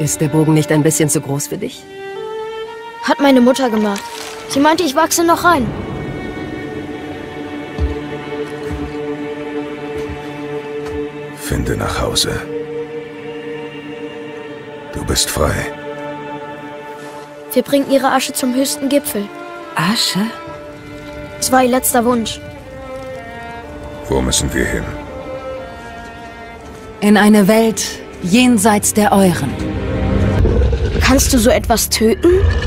Ist der Bogen nicht ein bisschen zu groß für dich? Hat meine Mutter gemacht. Sie meinte, ich wachse noch rein. Finde nach Hause. Du bist frei. Wir bringen ihre Asche zum höchsten Gipfel. Asche? Es war ihr letzter Wunsch. Wo müssen wir hin? In eine Welt jenseits der euren. Kannst du so etwas töten?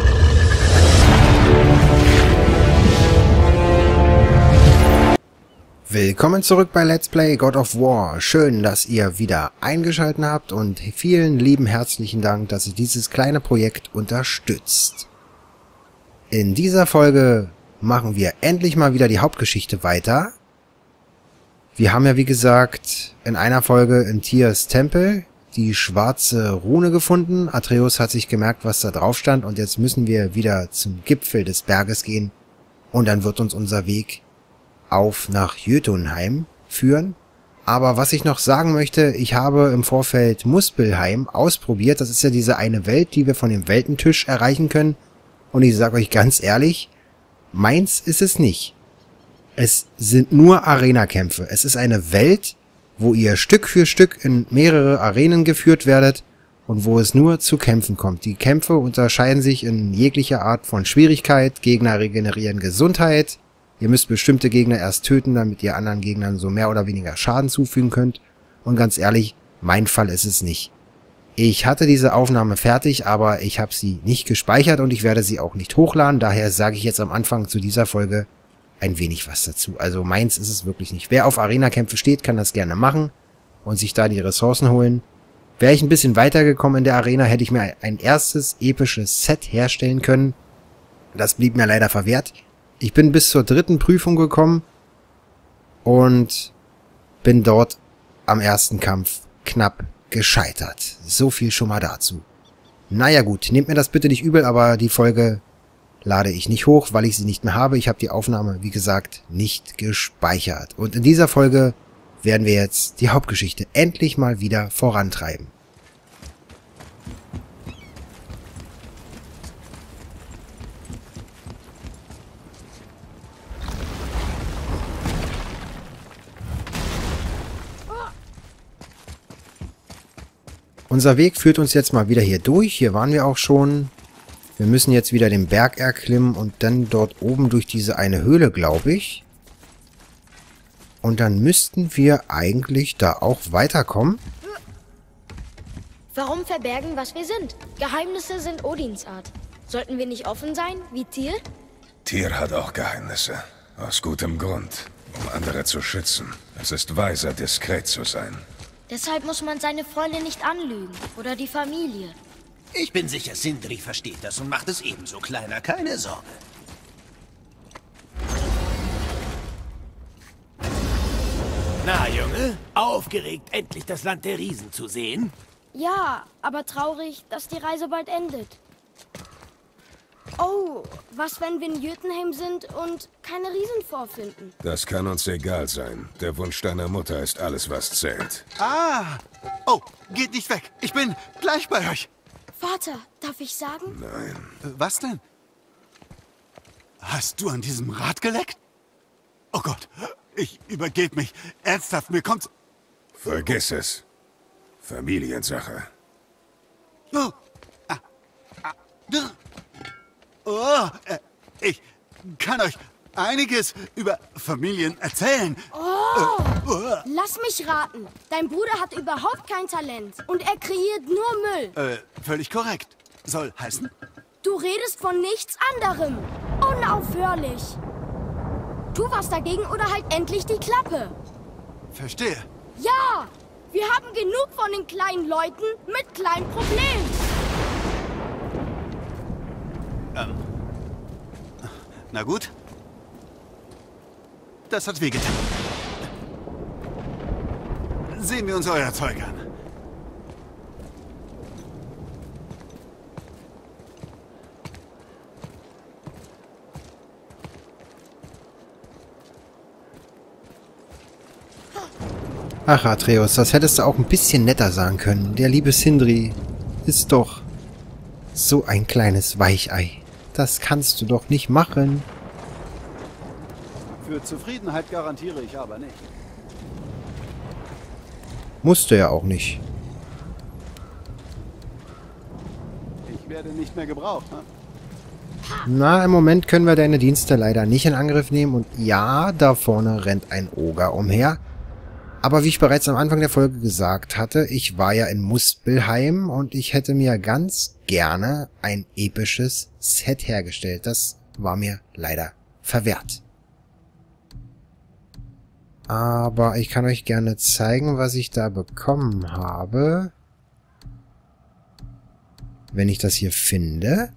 Willkommen zurück bei Let's Play God of War. Schön, dass ihr wieder eingeschaltet habt und vielen lieben herzlichen Dank, dass ihr dieses kleine Projekt unterstützt. In dieser Folge machen wir endlich mal wieder die Hauptgeschichte weiter. Wir haben ja wie gesagt in einer Folge in Tyrs Tempel die schwarze Rune gefunden. Atreus hat sich gemerkt, was da drauf stand, und jetzt müssen wir wieder zum Gipfel des Berges gehen und dann wird uns unser Weg auf nach Jötunheim führen. Aber was ich noch sagen möchte, ich habe im Vorfeld Muspelheim ausprobiert. Das ist ja diese eine Welt, die wir von dem Weltentisch erreichen können. Und ich sage euch ganz ehrlich, meins ist es nicht. Es sind nur Arena-Kämpfe. Es ist eine Welt, wo ihr Stück für Stück in mehrere Arenen geführt werdet und wo es nur zu Kämpfen kommt. Die Kämpfe unterscheiden sich in jeglicher Art von Schwierigkeit. Gegner regenerieren Gesundheit. Ihr müsst bestimmte Gegner erst töten, damit ihr anderen Gegnern so mehr oder weniger Schaden zufügen könnt. Und ganz ehrlich, mein Fall ist es nicht. Ich hatte diese Aufnahme fertig, aber ich habe sie nicht gespeichert und ich werde sie auch nicht hochladen. Daher sage ich jetzt am Anfang zu dieser Folge ein wenig was dazu. Also meins ist es wirklich nicht. Wer auf Arena-Kämpfe steht, kann das gerne machen und sich da die Ressourcen holen. Wäre ich ein bisschen weitergekommen in der Arena, hätte ich mir ein erstes episches Set herstellen können. Das blieb mir leider verwehrt. Ich bin bis zur 3. Prüfung gekommen und bin dort am ersten Kampf knapp gescheitert. So viel schon mal dazu. Naja gut, nehmt mir das bitte nicht übel, aber die Folge lade ich nicht hoch, weil ich sie nicht mehr habe. Ich habe die Aufnahme, wie gesagt, nicht gespeichert. Und in dieser Folge werden wir jetzt die Hauptgeschichte endlich mal wieder vorantreiben. Unser Weg führt uns jetzt mal wieder hier durch. Hier waren wir auch schon. Wir müssen jetzt wieder den Berg erklimmen und dann dort oben durch diese eine Höhle, glaube ich. Und dann müssten wir eigentlich da auch weiterkommen. Warum verbergen, was wir sind? Geheimnisse sind Odins Art. Sollten wir nicht offen sein, wie Tyr? Tyr hat auch Geheimnisse. Aus gutem Grund. Um andere zu schützen. Es ist weiser, diskret zu sein. Deshalb muss man seine Freunde nicht anlügen. Oder die Familie. Ich bin sicher, Sindri versteht das und macht es ebenso, Kleiner. Keine Sorge. Na, Junge? Aufgeregt, endlich das Land der Riesen zu sehen? Ja, aber traurig, dass die Reise bald endet. Oh, was, wenn wir in Jötunheim sind und keine Riesen vorfinden? Das kann uns egal sein. Der Wunsch deiner Mutter ist alles, was zählt. Ah! Oh, geht nicht weg. Ich bin gleich bei euch. Vater, darf ich sagen? Nein. Was denn? Hast du an diesem Rad geleckt? Oh Gott, ich übergebe mich. Ernsthaft, mir kommt's... Vergiss es. Familiensache. Oh, oh, ich kann euch einiges über Familien erzählen. Lass mich raten. Dein Bruder hat überhaupt kein Talent. Und er kreiert nur Müll. Völlig korrekt. Soll heißen? Du redest von nichts anderem. Unaufhörlich. Tu was dagegen oder halt endlich die Klappe. Verstehe. Ja! Wir haben genug von den kleinen Leuten mit kleinen Problemen. Na gut. Das hat wehgetan. Sehen wir uns euer Zeug an. Ach, Atreus, das hättest du auch ein bisschen netter sagen können. Der liebe Sindri bist doch so ein kleines Weichei. Das kannst du doch nicht machen. Für Zufriedenheit garantiere ich aber nicht. Musste ja auch nicht. Ich werde nicht mehr gebraucht, ne? Na, im Moment können wir deine Dienste leider nicht in Angriff nehmen. Und ja, da vorne rennt ein Oger umher. Aber wie ich bereits am Anfang der Folge gesagt hatte, ich war ja in Muspelheim und ich hätte mir ganz gerne ein episches Set hergestellt. Das war mir leider verwehrt. Aber ich kann euch gerne zeigen, was ich da bekommen habe. Wenn ich das hier finde.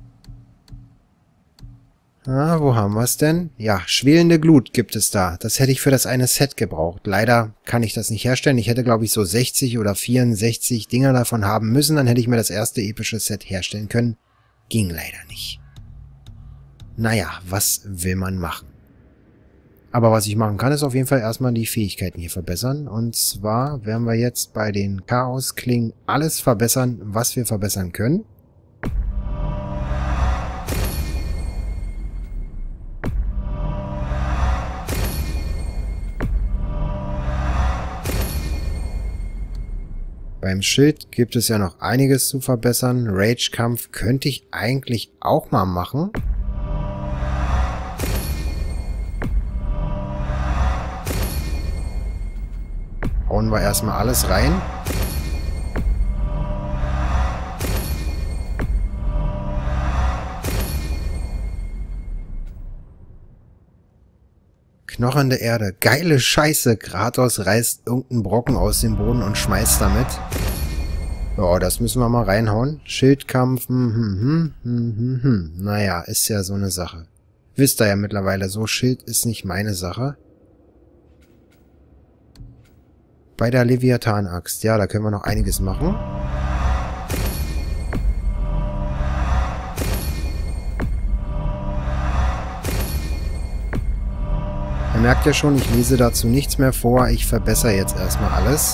Ah, wo haben wir es denn? Ja, schwelende Glut gibt es da. Das hätte ich für das eine Set gebraucht. Leider kann ich das nicht herstellen. Ich hätte, glaube ich, so 60 oder 64 Dinger davon haben müssen. Dann hätte ich mir das erste epische Set herstellen können. Ging leider nicht. Naja, was will man machen? Aber was ich machen kann, ist auf jeden Fall erstmal die Fähigkeiten hier verbessern. Und zwar werden wir jetzt bei den Chaosklingen alles verbessern, was wir verbessern können. Beim Schild gibt es ja noch einiges zu verbessern. Rage-Kampf könnte ich eigentlich auch mal machen. Hauen wir erstmal alles rein. Knochende Erde. Geile Scheiße. Kratos reißt irgendeinen Brocken aus dem Boden und schmeißt damit. Ja, das müssen wir mal reinhauen. Schildkampf. Naja, ist ja so eine Sache. Wisst ihr ja mittlerweile so. Schild ist nicht meine Sache. Bei der Leviathan-Axt. Ja, da können wir noch einiges machen. Ihr merkt ja schon, ich lese dazu nichts mehr vor. Ich verbessere jetzt erstmal alles.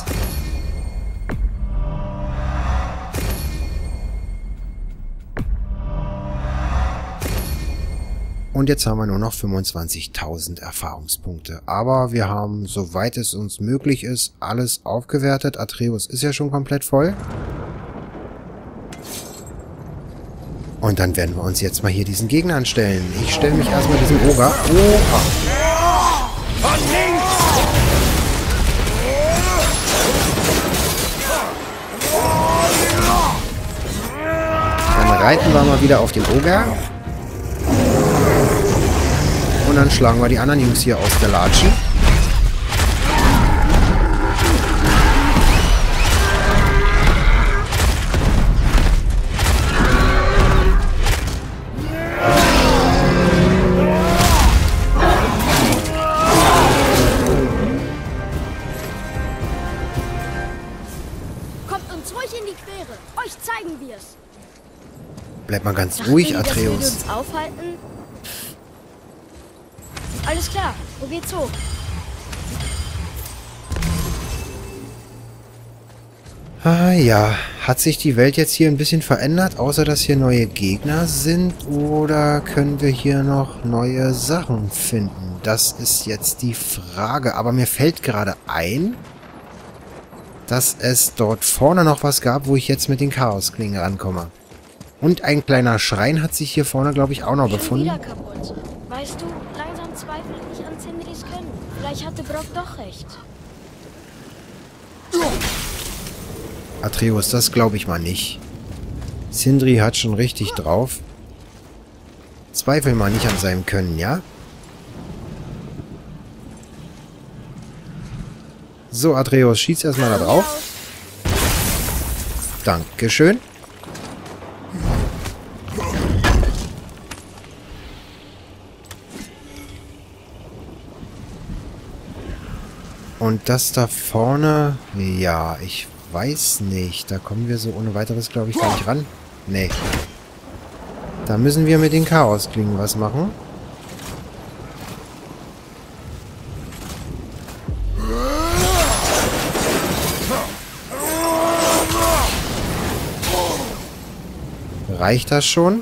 Und jetzt haben wir nur noch 25.000 Erfahrungspunkte. Aber wir haben, soweit es uns möglich ist, alles aufgewertet. Atreus ist ja schon komplett voll. Und dann werden wir uns jetzt mal hier diesen Gegner anstellen. Ich stelle mich erstmal diesen Oger. Oha! Von links! Dann reiten wir mal wieder auf den Oger. Und dann schlagen wir die anderen Jungs hier aus der Latschen. Kommt uns ruhig in die Quere. Euch zeigen wir's. Bleib mal ganz ruhig, Dachten die, dass wir Atreus. uns aufhalten? Alles klar, wo geht's hoch? Ah ja, hat sich die Welt jetzt hier ein bisschen verändert, außer dass hier neue Gegner sind? Oder können wir hier noch neue Sachen finden? Das ist jetzt die Frage. Aber mir fällt gerade ein, dass es dort vorne noch was gab, wo ich jetzt mit den Chaosklingen rankomme. Und ein kleiner Schrein hat sich hier vorne, glaube ich, auch noch Schon befunden. wieder kaputt. Weißt du, langsam zweifle ich an Sindris Können. Vielleicht hatte Brock doch recht. Atreus, das glaube ich mal nicht. Sindri hat schon richtig drauf. Zweifel mal nicht an seinem Können, ja? So, Atreus, schieß erstmal da drauf. Dankeschön. Und das da vorne, ja, ich weiß nicht. Da kommen wir so ohne weiteres, glaube ich, gar nicht ran. Nee. Da müssen wir mit den Chaosklingen was machen. Reicht das schon?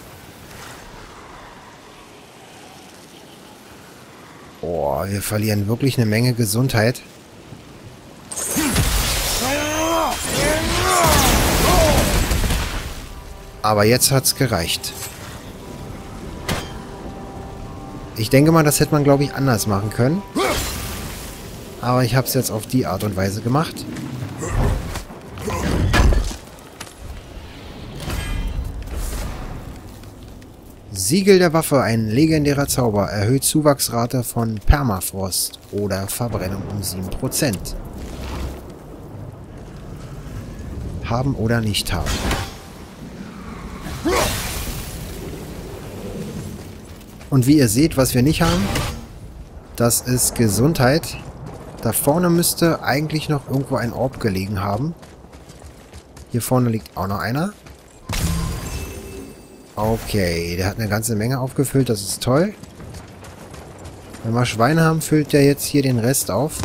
Oh, wir verlieren wirklich eine Menge Gesundheit. Aber jetzt hat's gereicht. Ich denke mal, das hätte man, glaube ich, anders machen können. Aber ich habe es jetzt auf die Art und Weise gemacht. Siegel der Waffe, ein legendärer Zauber, erhöht Zuwachsrate von Permafrost oder Verbrennung um 7%. Haben oder nicht haben. Und wie ihr seht, was wir nicht haben, das ist Gesundheit. Da vorne müsste eigentlich noch irgendwo ein Orb gelegen haben. Hier vorne liegt auch noch einer. Okay, der hat eine ganze Menge aufgefüllt, das ist toll. Wenn wir Schweine haben, füllt der jetzt hier den Rest auf.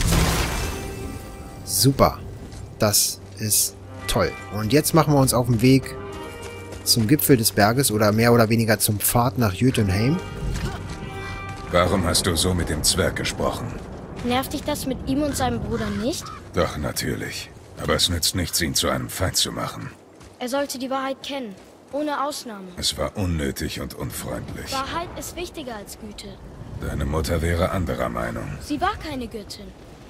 Super, das ist toll. Und jetzt machen wir uns auf den Weg zum Gipfel des Berges oder mehr oder weniger zum Pfad nach Jotunheim. Warum hast du so mit dem Zwerg gesprochen? Nervt dich das mit ihm und seinem Bruder nicht? Doch, natürlich. Aber es nützt nichts, ihn zu einem Feind zu machen. Er sollte die Wahrheit kennen, ohne Ausnahme. Es war unnötig und unfreundlich. Wahrheit ist wichtiger als Güte. Deine Mutter wäre anderer Meinung. Sie war keine Göttin.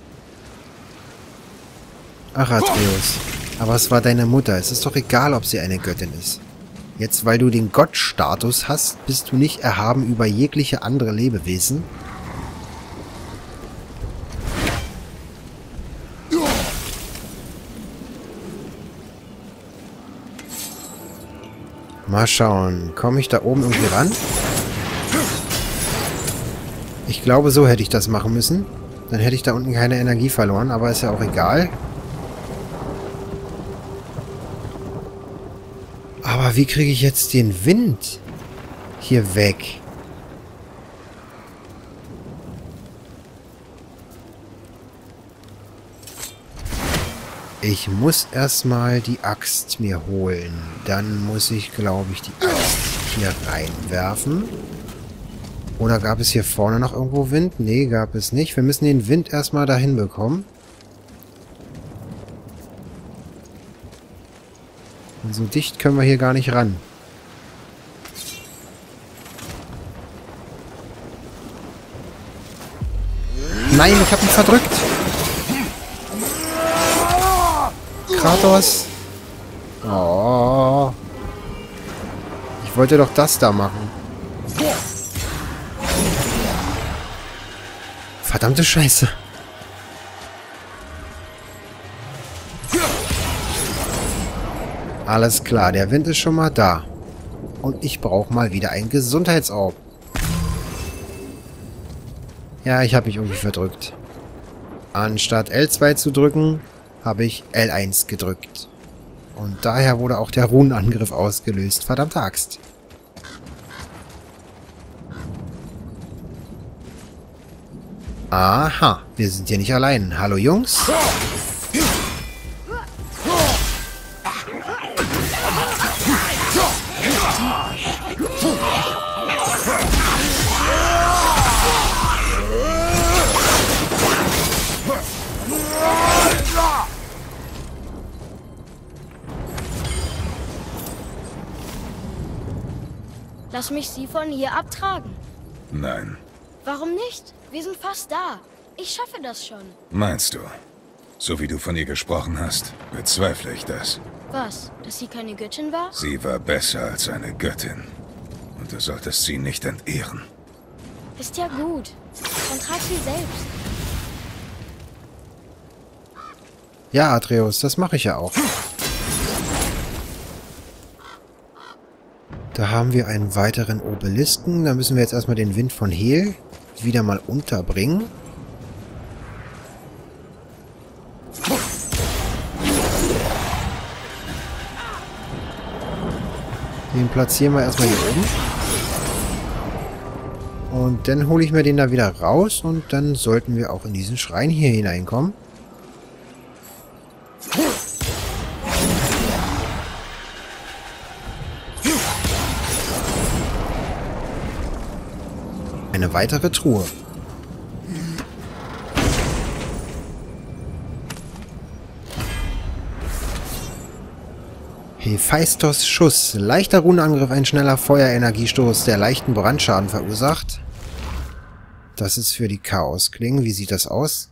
Ach, Atreus. Aber es war deine Mutter. Es ist doch egal, ob sie eine Göttin ist. Jetzt, weil du den Gottstatus hast, bist du nicht erhaben über jegliche andere Lebewesen. Mal schauen. Komme ich da oben irgendwie ran? Ich glaube, so hätte ich das machen müssen. Dann hätte ich da unten keine Energie verloren, aber ist ja auch egal. Aber wie kriege ich jetzt den Wind hier weg? Ich muss erstmal die Axt mir holen. Dann muss ich, glaube ich, die Axt hier reinwerfen. Oder gab es hier vorne noch irgendwo Wind? Nee, gab es nicht. Wir müssen den Wind erstmal dahin bekommen. Und so dicht können wir hier gar nicht ran. Nein, ich habe ihn verdrückt. Kratos. Oh. Ich wollte doch das da machen. Verdammte Scheiße. Alles klar, der Wind ist schon mal da. Und ich brauche mal wieder ein Gesundheitsorb. Ja, ich habe mich irgendwie verdrückt. Anstatt L2 zu drücken, habe ich L1 gedrückt. Und daher wurde auch der Runenangriff ausgelöst. Verdammte Axt. Aha, wir sind hier nicht allein. Hallo Jungs. Lass mich sie von hier abtragen. Nein. Warum nicht? Wir sind fast da. Ich schaffe das schon. Meinst du? So wie du von ihr gesprochen hast, bezweifle ich das. Was? Dass sie keine Göttin war? Sie war besser als eine Göttin. Und du solltest sie nicht entehren. Ist ja gut. Dann trag sie selbst. Ja, Atreus, das mache ich ja auch. Da haben wir einen weiteren Obelisken. Da müssen wir jetzt erstmal den Wind von Hel wieder mal unterbringen. Den platzieren wir erstmal hier oben. Und dann hole ich mir den da wieder raus und dann sollten wir auch in diesen Schrein hier hineinkommen. Eine weitere Truhe. Hephaistos Schuss. Leichter Runenangriff, ein schneller Feuerenergiestoß, der leichten Brandschaden verursacht. Das ist für die Chaosklingen. Wie sieht das aus?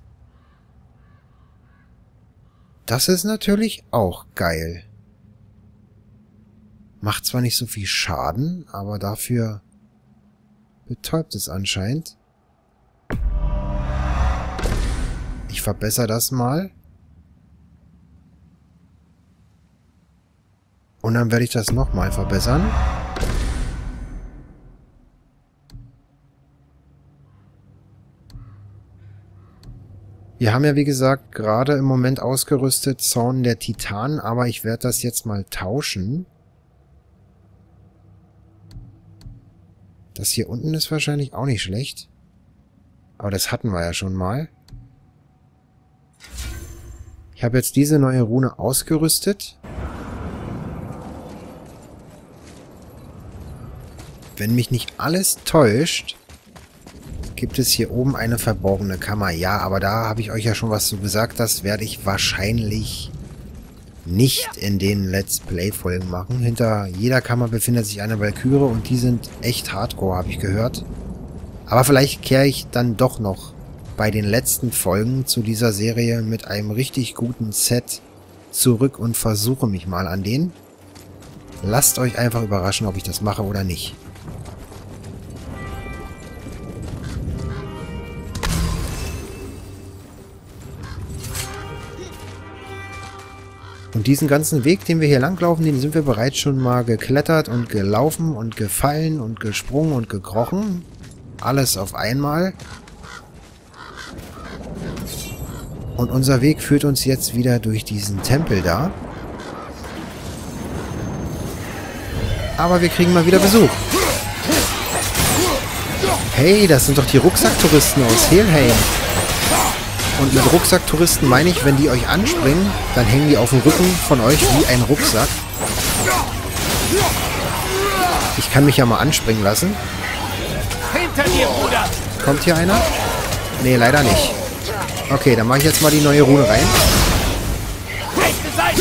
Das ist natürlich auch geil. Macht zwar nicht so viel Schaden, aber dafür betäubt es anscheinend. Ich verbessere das mal. Und dann werde ich das nochmal verbessern. Wir haben ja, wie gesagt, gerade im Moment ausgerüstet Zorn der Titanen, aber ich werde das jetzt mal tauschen. Das hier unten ist wahrscheinlich auch nicht schlecht. Aber das hatten wir ja schon mal. Ich habe jetzt diese neue Rune ausgerüstet. Wenn mich nicht alles täuscht, gibt es hier oben eine verborgene Kammer. Ja, aber da habe ich euch ja schon was zu gesagt. Das werde ich wahrscheinlich nicht in den Let's Play-Folgen machen. Hinter jeder Kammer befindet sich eine Valkyrie und die sind echt hardcore, habe ich gehört. Aber vielleicht kehre ich dann doch noch bei den letzten Folgen zu dieser Serie mit einem richtig guten Set zurück und versuche mich mal an den. Lasst euch einfach überraschen, ob ich das mache oder nicht. Und diesen ganzen Weg, den wir hier langlaufen, den sind wir bereits schon mal geklettert und gelaufen und gefallen und gesprungen und gekrochen. Alles auf einmal. Und unser Weg führt uns jetzt wieder durch diesen Tempel da. Aber wir kriegen mal wieder Besuch. Hey, das sind doch die Rucksacktouristen aus Helheim. Und mit Rucksacktouristen meine ich, wenn die euch anspringen, dann hängen die auf dem Rücken von euch wie ein Rucksack. Ich kann mich ja mal anspringen lassen. Hinter dir, Bruder! Kommt hier einer? Nee, leider nicht. Okay, dann mache ich jetzt mal die neue Rune rein. Rechte Seite!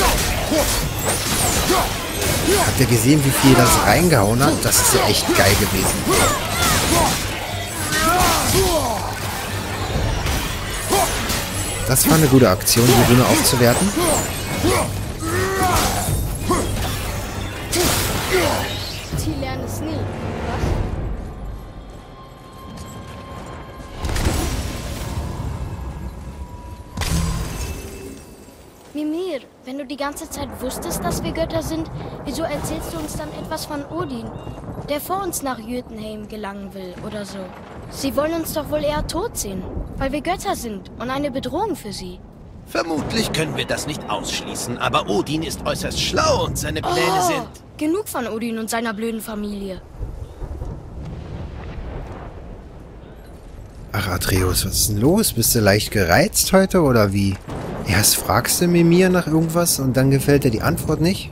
Habt ihr gesehen, wie viel das reingehauen hat? Das ist ja echt geil gewesen. Das war eine gute Aktion, die Rune aufzuwerten. Sie lernen es nie, was? Mimir, wenn du die ganze Zeit wusstest, dass wir Götter sind, wieso erzählst du uns dann etwas von Odin, der vor uns nach Jotunheim gelangen will oder so? Sie wollen uns doch wohl eher tot sehen, weil wir Götter sind und eine Bedrohung für sie. Vermutlich können wir das nicht ausschließen, aber Odin ist äußerst schlau und seine Pläne sind... Genug von Odin und seiner blöden Familie. Ach, Atreus, was ist denn los? Bist du leicht gereizt heute oder wie? Erst fragst du Mimir nach irgendwas und dann gefällt dir die Antwort nicht?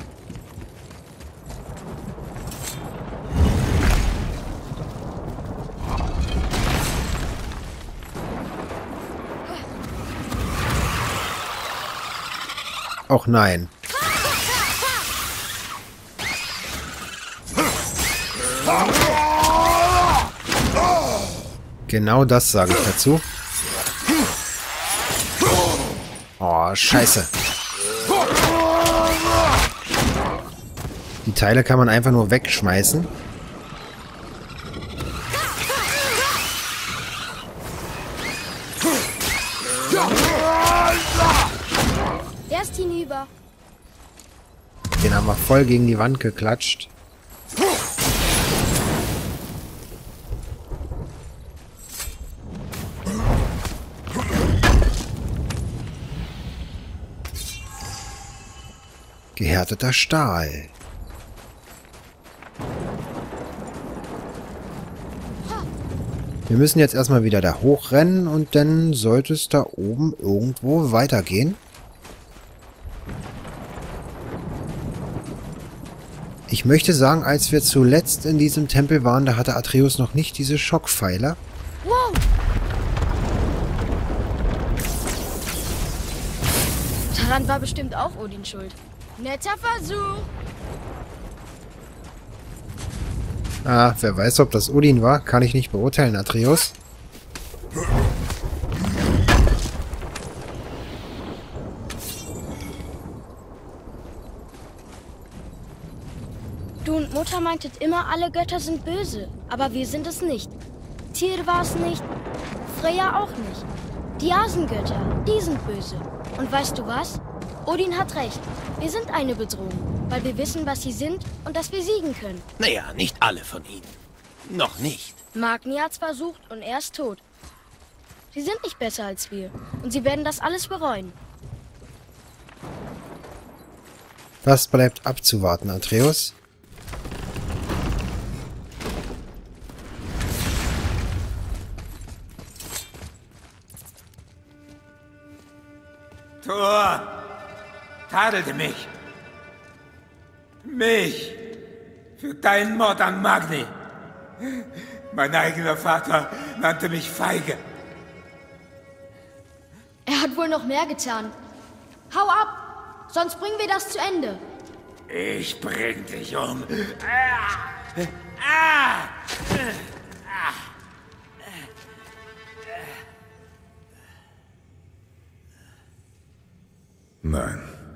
Och nein. Genau das sage ich dazu. Oh, scheiße. Die Teile kann man einfach nur wegschmeißen. Der ist hinüber. Den haben wir voll gegen die Wand geklatscht. Gehärteter Stahl. Wir müssen jetzt erstmal wieder da hochrennen und dann sollte es da oben irgendwo weitergehen. Ich möchte sagen, als wir zuletzt in diesem Tempel waren, da hatte Atreus noch nicht diese Schockpfeiler. Wow! Daran war bestimmt auch Odin schuld. Netter Versuch! Ah, wer weiß, ob das Odin war, kann ich nicht beurteilen, Atreus. Du und Mutter meintet immer, alle Götter sind böse. Aber wir sind es nicht. Tyr war es nicht. Freya auch nicht. Die Asengötter, die sind böse. Und weißt du was? Odin hat recht. Wir sind eine Bedrohung, weil wir wissen, was sie sind und dass wir siegen können. Naja, nicht alle von ihnen. Noch nicht. Magni hat's versucht und er ist tot. Sie sind nicht besser als wir. Und sie werden das alles bereuen. Das bleibt abzuwarten, Atreus. Thor tadelte mich. Mich. Für deinen Mord an Magni. Mein eigener Vater nannte mich feige. Er hat wohl noch mehr getan. Hau ab, sonst bringen wir das zu Ende. Ich bring dich um. Nein.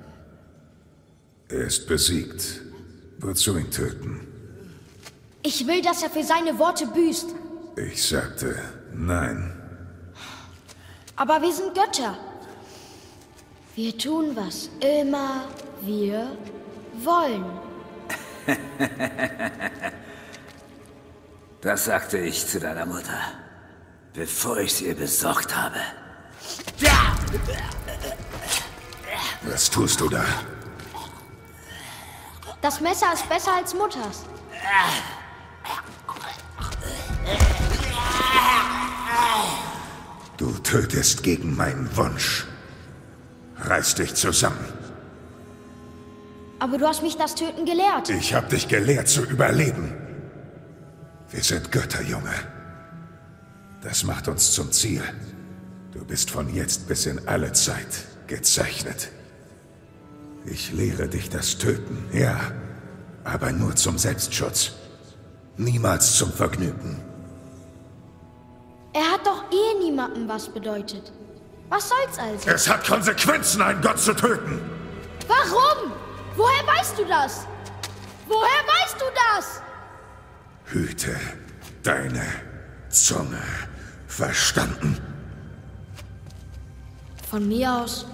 Er ist besiegt. Wozu ihn töten? Ich will, dass er für seine Worte büßt. Ich sagte nein. Aber wir sind Götter. Wir tun, was immer wir wollen. Das sagte ich zu deiner Mutter, bevor ich sie ihr besorgt habe. Was tust du da? Das Messer ist besser als Mutters. Du tötest gegen meinen Wunsch. Reiß dich zusammen. Aber du hast mich das Töten gelehrt. Ich hab dich gelehrt zu überleben. Wir sind Götter, Junge. Das macht uns zum Ziel. Du bist von jetzt bis in alle Zeit gezeichnet. Ich lehre dich das Töten, ja, aber nur zum Selbstschutz. Niemals zum Vergnügen. Er hat doch eh niemandem was bedeutet. Was soll's also? Es hat Konsequenzen, einen Gott zu töten. Warum? Woher weißt du das? Woher weißt du das? Hüte deine Zunge. Verstanden? Von mir aus.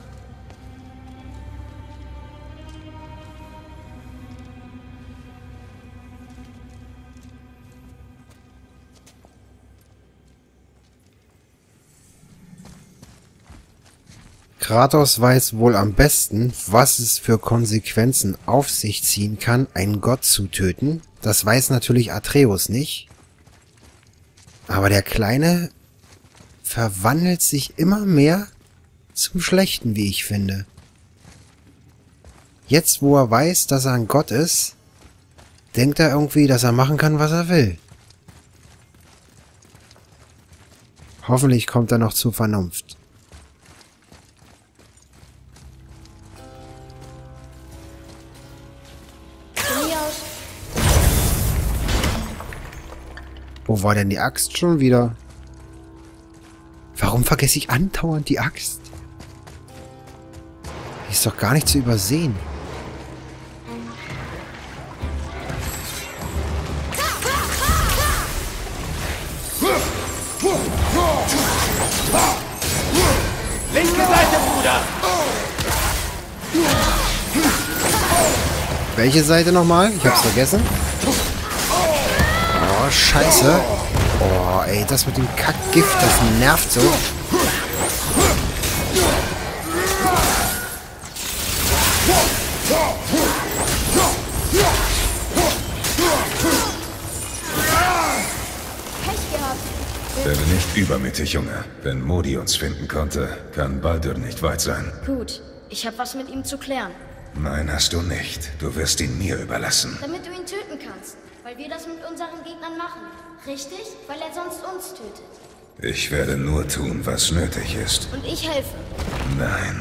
Kratos weiß wohl am besten, was es für Konsequenzen auf sich ziehen kann, einen Gott zu töten. Das weiß natürlich Atreus nicht. Aber der Kleine verwandelt sich immer mehr zum Schlechten, wie ich finde. Jetzt, wo er weiß, dass er ein Gott ist, denkt er irgendwie, dass er machen kann, was er will. Hoffentlich kommt er noch zur Vernunft. Wo war denn die Axt schon wieder? Warum vergesse ich andauernd die Axt? Die ist doch gar nicht zu übersehen. Linke Seite, Bruder! Welche Seite nochmal? Ich hab's vergessen. Oh, scheiße. Oh, ey, das mit dem Kackgift, das nervt so. Pech gehabt. Werde nicht übermütig, Junge. Wenn Modi uns finden konnte, kann Baldur nicht weit sein. Gut, ich habe was mit ihm zu klären. Nein, hast du nicht. Du wirst ihn mir überlassen. Damit du ihn töten kannst. Weil wir das mit unseren Gegnern machen. Richtig? Weil er sonst uns tötet. Ich werde nur tun, was nötig ist. Und ich helfe. Nein.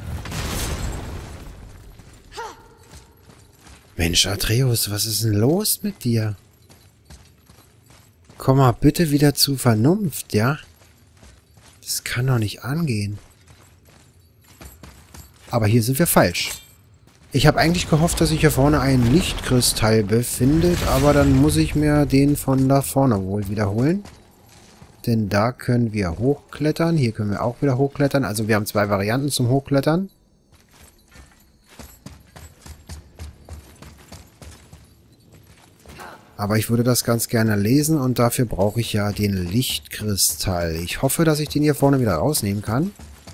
Mensch, Atreus, was ist denn los mit dir? Komm mal bitte wieder zur Vernunft, ja? Das kann doch nicht angehen. Aber hier sind wir falsch. Ich habe eigentlich gehofft, dass sich hier vorne ein Lichtkristall befindet, aber dann muss ich mir den von da vorne wohl wiederholen. Denn da können wir hochklettern. Hier können wir auch wieder hochklettern. Also wir haben zwei Varianten zum Hochklettern. Aber ich würde das ganz gerne lesen und dafür brauche ich ja den Lichtkristall. Ich hoffe, dass ich den hier vorne wieder rausnehmen kann.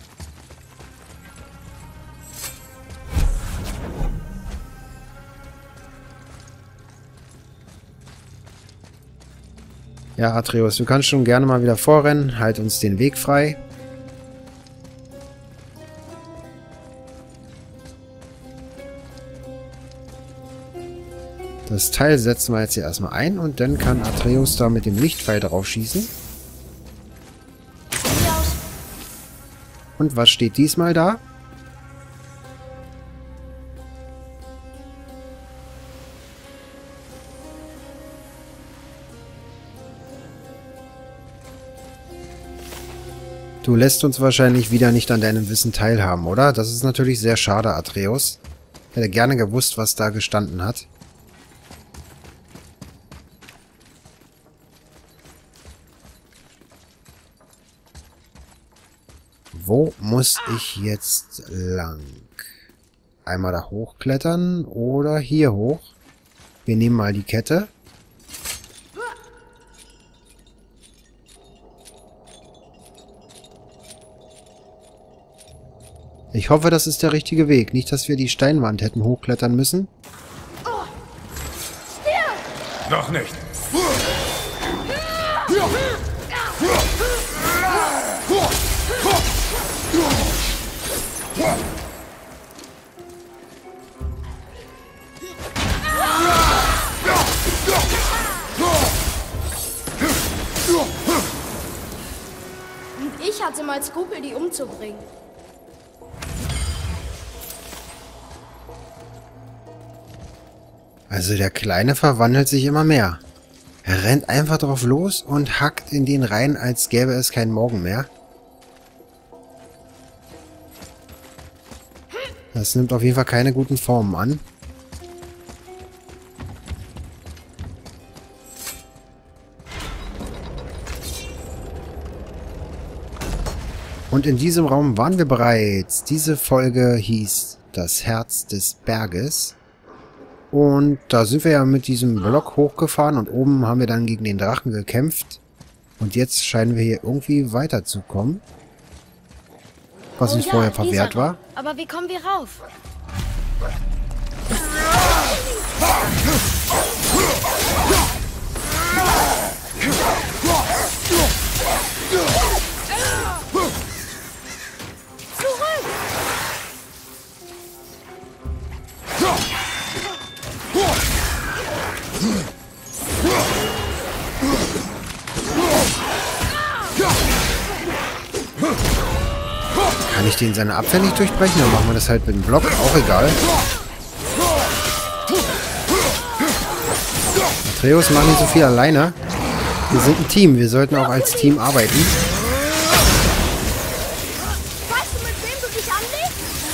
Ja, Atreus, du kannst schon gerne mal wieder vorrennen. Halt uns den Weg frei. Das Teil setzen wir jetzt hier erstmal ein und dann kann Atreus da mit dem Lichtpfeil drauf schießen. Und was steht diesmal da? Du lässt uns wahrscheinlich wieder nicht an deinem Wissen teilhaben, oder? Das ist natürlich sehr schade, Atreus. Ich hätte gerne gewusst, was da gestanden hat. Wo muss ich jetzt lang? Einmal da hochklettern oder hier hoch? Wir nehmen mal die Kette. Ich hoffe, das ist der richtige Weg. Nicht, dass wir die Steinwand hätten hochklettern müssen. Noch nicht. Und ich hatte mal Skrupel, die umzubringen. Also der Kleine verwandelt sich immer mehr. Er rennt einfach drauf los und hackt in den rein, als gäbe es keinen Morgen mehr. Das nimmt auf jeden Fall keine guten Formen an. Und in diesem Raum waren wir bereits. Diese Folge hieß Das Herz des Berges. Und da sind wir ja mit diesem Block hochgefahren und oben haben wir dann gegen den Drachen gekämpft. Und jetzt scheinen wir hier irgendwie weiterzukommen. Was uns vorher verwehrt war. Aber wie kommen wir rauf? Kann ich den seine Abwehr nicht durchbrechen? Dann machen wir das halt mit dem Block. Auch egal. Atreus macht nicht so viel alleine. Wir sind ein Team. Wir sollten auch als Team arbeiten. Weißt du, mit wem du dich anlegst?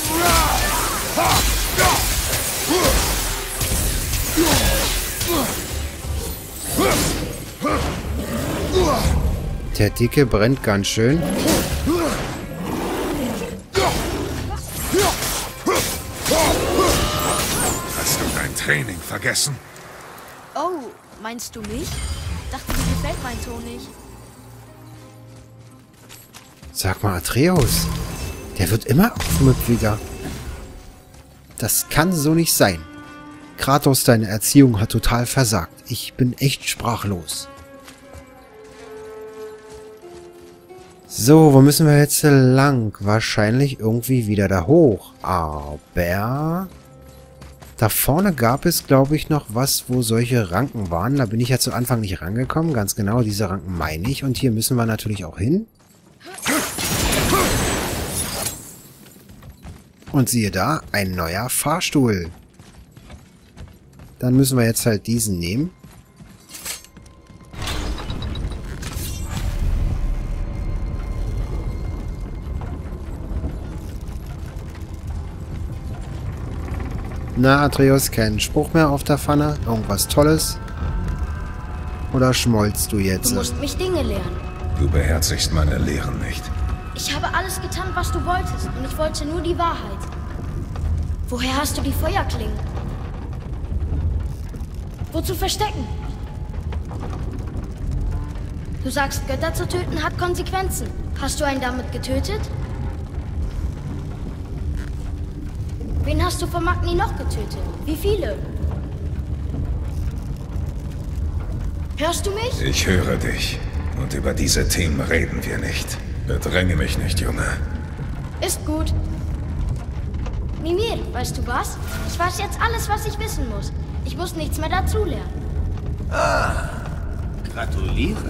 Der Dicke brennt ganz schön. Hast du dein Training vergessen? Oh, meinst du mich? Dachte, dir gefällt mein Ton nicht. Sag mal, Atreus. Der wird immer aufmüpfiger. Das kann so nicht sein. Kratos, deine Erziehung hat total versagt. Ich bin echt sprachlos. So, wo müssen wir jetzt lang? Wahrscheinlich irgendwie wieder da hoch. Aber Da vorne gab es, glaube ich, noch was, wo solche Ranken waren. Da bin ich ja zu Anfang nicht rangekommen. Ganz genau, diese Ranken meine ich. Und hier müssen wir natürlich auch hin. Und siehe da, ein neuer Fahrstuhl. Dann müssen wir jetzt halt diesen nehmen. Na, Atreus, kein Spruch mehr auf der Pfanne? Irgendwas Tolles? Oder schmollst du jetzt? Du musst mich Dinge lernen. Du beherzigst meine Lehren nicht. Ich habe alles getan, was du wolltest. Und ich wollte nur die Wahrheit. Woher hast du die Feuerklingen? Wozu verstecken? Du sagst, Götter zu töten hat Konsequenzen. Hast du einen damit getötet? Wen hast du von Magni noch getötet? Wie viele? Hörst du mich? Ich höre dich. Und über diese Themen reden wir nicht. Bedränge mich nicht, Junge. Ist gut. Mimir, weißt du was? Ich weiß jetzt alles, was ich wissen muss. Ich muss nichts mehr dazulernen. Ah, gratuliere.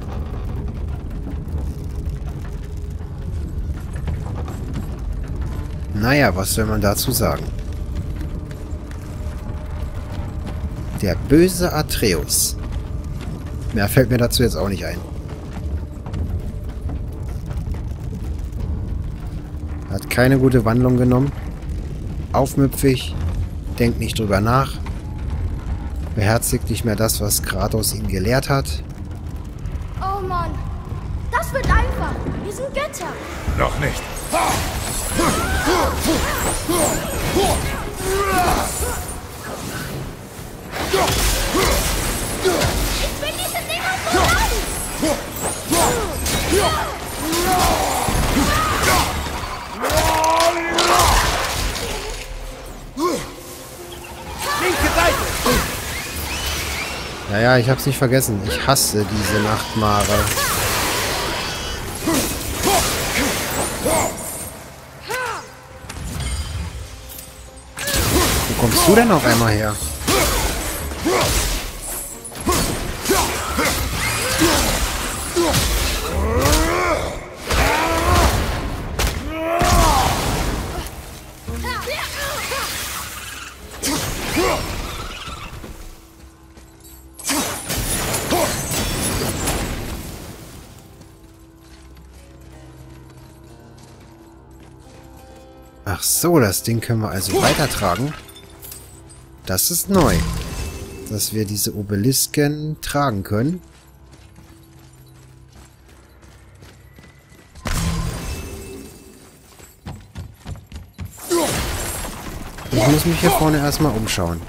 Naja, was soll man dazu sagen? Der böse Atreus. Mehr fällt mir dazu jetzt auch nicht ein. Hat keine gute Wandlung genommen. Aufmüpfig. Denkt nicht drüber nach. Beherzigt nicht mehr das, was Kratos ihm gelehrt hat. Oh Mann, das wird einfach. Wir sind Götter. Noch nicht. Ich will diese Dinger voran! Linke Seite! Ja, ich hab's nicht vergessen. Ich hasse diese Nachtmare. Wo kommst du denn auf einmal her? Ach so, das Ding können wir also weitertragen. Das ist neu. Dass wir diese Obelisken tragen können. Ich muss mich hier vorne erstmal umschauen.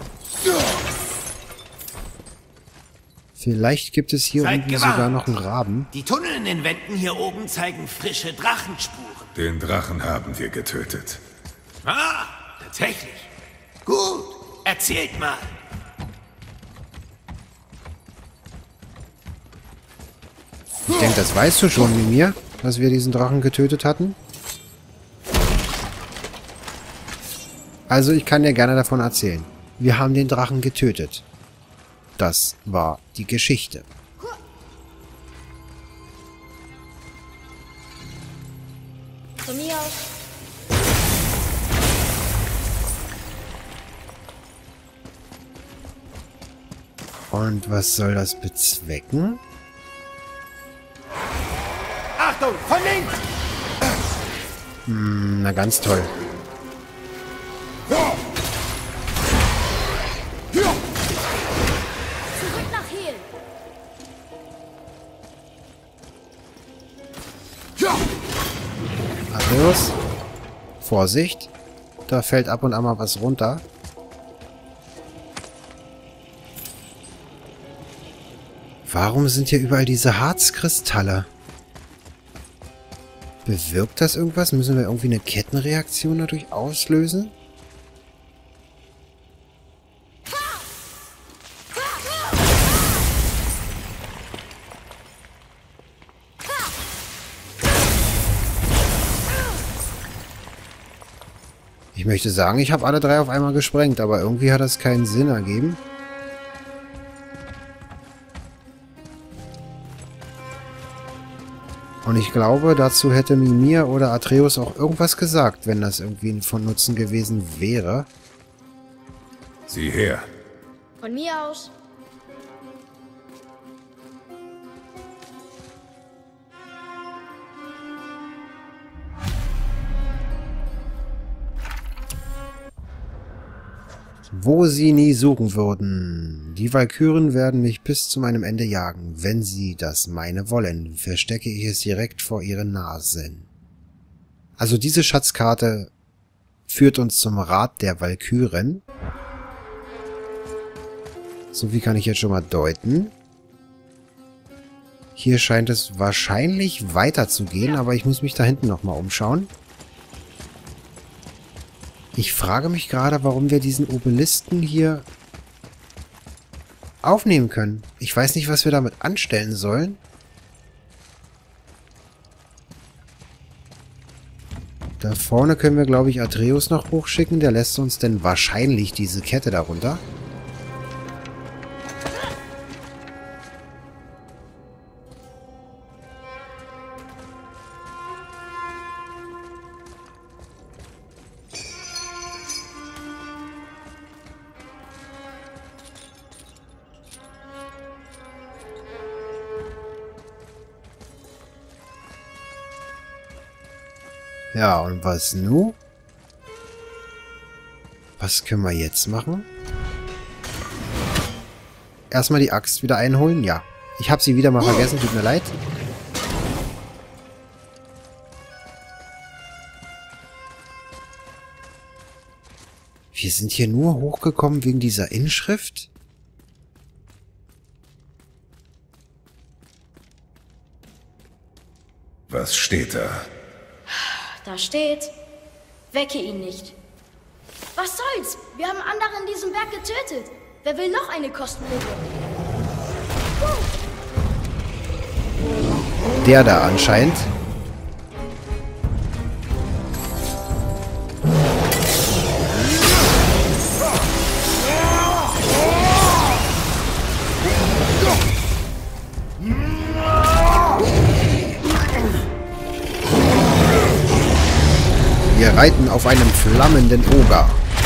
Vielleicht gibt es hier Seid unten gewarnt. sogar noch einen Graben. Die Tunnel in den Wänden hier oben zeigen frische Drachenspuren. Den Drachen haben wir getötet. Ah, tatsächlich. Gut, erzählt mal. Ich denke, das weißt du schon wie mir, dass wir diesen Drachen getötet hatten. Also ich kann dir gerne davon erzählen. Wir haben den Drachen getötet. Das war die Geschichte. Von mir aus. Und was soll das bezwecken? Achtung, von links! Na ganz toll. Zurück nach Hel. Atreus, Vorsicht. Da fällt ab und an mal was runter. Warum sind hier überall diese Harzkristalle? Bewirkt das irgendwas? Müssen wir irgendwie eine Kettenreaktion dadurch auslösen? Ich möchte sagen, ich habe alle 3 auf einmal gesprengt, aber irgendwie hat das keinen Sinn ergeben. Und ich glaube, dazu hätte Mimir oder Atreus auch irgendwas gesagt, wenn das irgendwie von Nutzen gewesen wäre. Sieh her. Von mir aus. Wo sie nie suchen würden. Die Walküren werden mich bis zu meinem Ende jagen. Wenn sie das meine wollen, verstecke ich es direkt vor ihren Nasen. Also diese Schatzkarte führt uns zum Rat der Walküren. So viel kann ich jetzt schon mal deuten. Hier scheint es wahrscheinlich weiterzugehen, aber ich muss mich da hinten nochmal umschauen. Ich frage mich gerade, warum wir diesen Obelisken hier aufnehmen können. Ich weiß nicht, was wir damit anstellen sollen. Da vorne können wir, glaube ich, Atreus noch hochschicken. Der lässt uns denn wahrscheinlich diese Kette darunter. Ja, und was nun? Was können wir jetzt machen? Erstmal die Axt wieder einholen? Ja. Ich habe sie wieder mal vergessen, tut mir leid. Wir sind hier nur hochgekommen wegen dieser Inschrift? Was steht da? Da steht, wecke ihn nicht. Was soll's? Wir haben andere in diesem Berg getötet. Wer will noch eine Kostprobe? Der da anscheinend. Wir reiten auf einem flammenden Oger.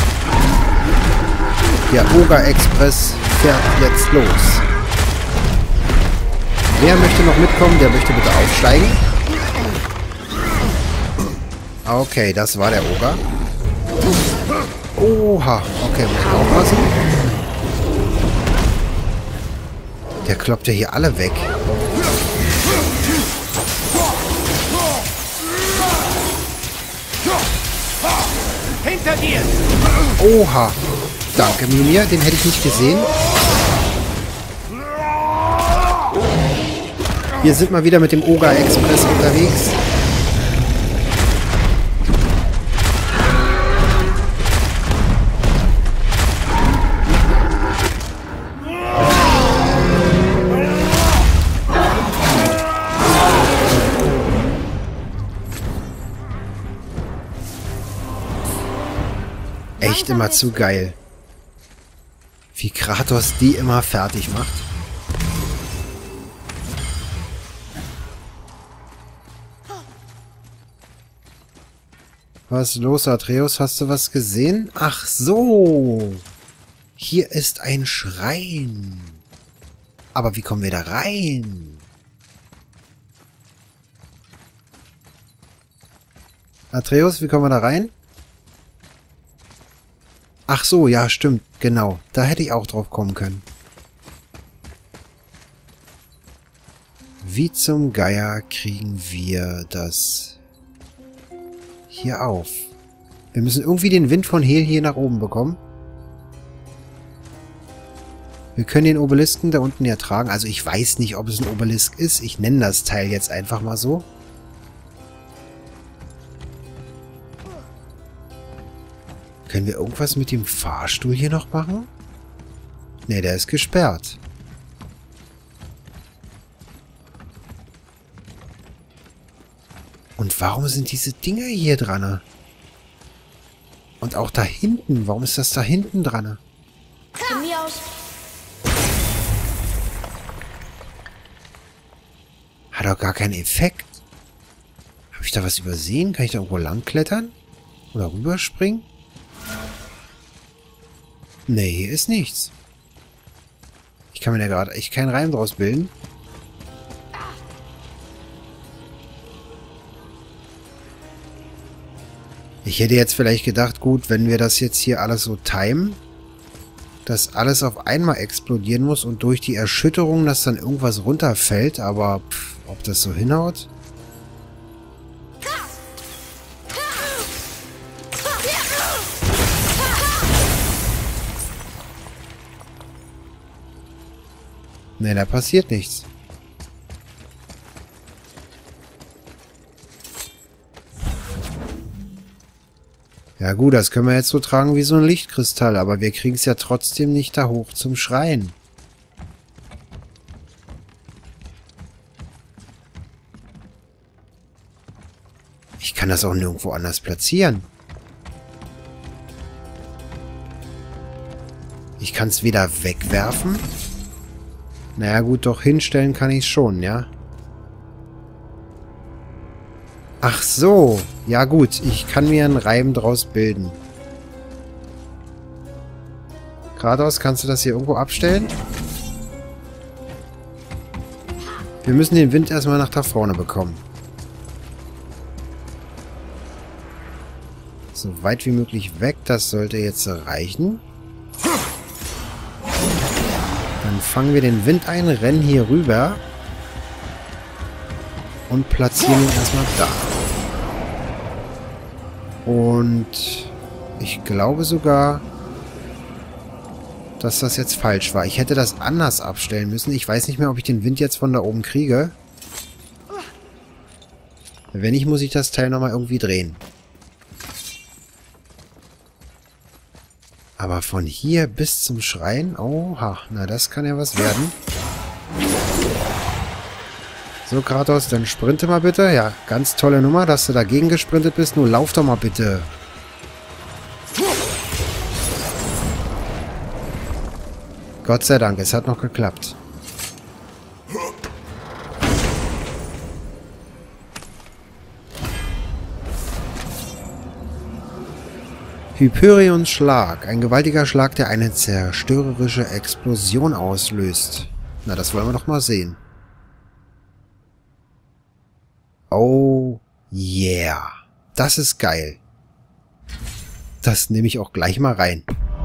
Der Oger-Express fährt jetzt los. Wer möchte noch mitkommen? Der möchte bitte aufsteigen. Okay, das war der Oger. Oha. Okay, muss ich aufpassen. Der kloppt ja hier alle weg. Hinter dir! Oha. Danke, Mimir. Den hätte ich nicht gesehen. Wir sind mal wieder mit dem Oger-Express unterwegs. Echt immer zu geil. Wie Kratos die immer fertig macht. Was ist los, Atreus? Hast du was gesehen? Ach so. Hier ist ein Schrein. Aber wie kommen wir da rein? Atreus, wie kommen wir da rein? Ach so, ja, stimmt, genau. Da hätte ich auch drauf kommen können. Wie zum Geier kriegen wir das hier auf? Wir müssen irgendwie den Wind von hier nach oben bekommen. Wir können den Obelisken da unten ja tragen. Also ich weiß nicht, ob es ein Obelisk ist. Ich nenne das Teil jetzt einfach mal so. Können wir irgendwas mit dem Fahrstuhl hier noch machen? Ne, der ist gesperrt. Und warum sind diese Dinger hier dran? Und auch da hinten. Warum ist das da hinten dran? Von mir aus. Hat doch gar keinen Effekt. Habe ich da was übersehen? Kann ich da irgendwo lang klettern? Oder rüberspringen? Nee, hier ist nichts. Ich kann mir da gerade echt keinen Reim draus bilden. Ich hätte jetzt vielleicht gedacht, gut, wenn wir das jetzt hier alles so timen, dass alles auf einmal explodieren muss und durch die Erschütterung, dass dann irgendwas runterfällt, aber ob das so hinhaut? Ne, da passiert nichts. Ja gut, das können wir jetzt so tragen wie so ein Lichtkristall, aber wir kriegen es ja trotzdem nicht da hoch zum Schrein. Ich kann das auch nirgendwo anders platzieren. Ich kann es weder wegwerfen. Naja gut, doch hinstellen kann ich es schon, ja. Ach so. Ja gut, ich kann mir einen Reim draus bilden. Kratos, kannst du das hier irgendwo abstellen? Wir müssen den Wind erstmal nach da vorne bekommen. So weit wie möglich weg, das sollte jetzt reichen. Dann fangen wir den Wind ein, rennen hier rüber und platzieren ihn erstmal da. Und ich glaube sogar, dass das jetzt falsch war. Ich hätte das anders abstellen müssen. Ich weiß nicht mehr, ob ich den Wind jetzt von da oben kriege. Wenn nicht, muss ich das Teil nochmal irgendwie drehen. Aber von hier bis zum Schrein... Oha, na das kann ja was werden. So, Kratos, dann sprinte mal bitte. Ja, ganz tolle Nummer, dass du dagegen gesprintet bist. Nur lauf doch mal bitte. Gott sei Dank, es hat noch geklappt. Hyperions Schlag. Ein gewaltiger Schlag, der eine zerstörerische Explosion auslöst. Na, das wollen wir doch mal sehen. Oh, yeah. Das ist geil. Das nehme ich auch gleich mal rein.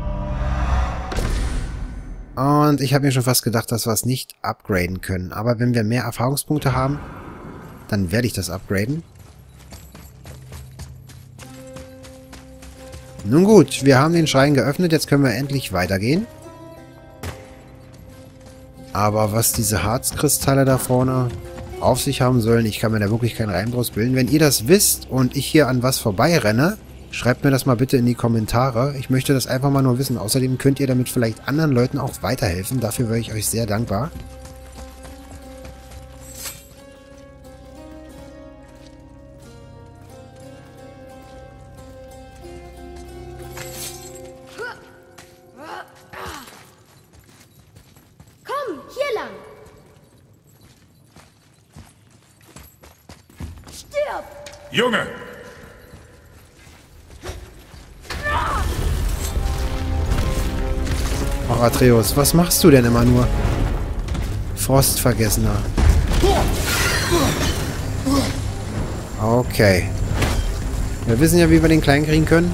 Und ich habe mir schon fast gedacht, dass wir es nicht upgraden können. Aber wenn wir mehr Erfahrungspunkte haben, dann werde ich das upgraden. Nun gut, wir haben den Schrein geöffnet. Jetzt können wir endlich weitergehen. Aber was diese Harzkristalle da vorne auf sich haben sollen, ich kann mir da wirklich keinen Reim draus bilden. Wenn ihr das wisst und ich hier an was vorbeirenne, schreibt mir das mal bitte in die Kommentare. Ich möchte das einfach mal nur wissen. Außerdem könnt ihr damit vielleicht anderen Leuten auch weiterhelfen. Dafür wäre ich euch sehr dankbar. Komm, hier lang. Stirb! Junge! Oh, Atreus, was machst du denn immer nur? Frostvergessener. Okay. Wir wissen ja, wie wir den Kleinen kriegen können.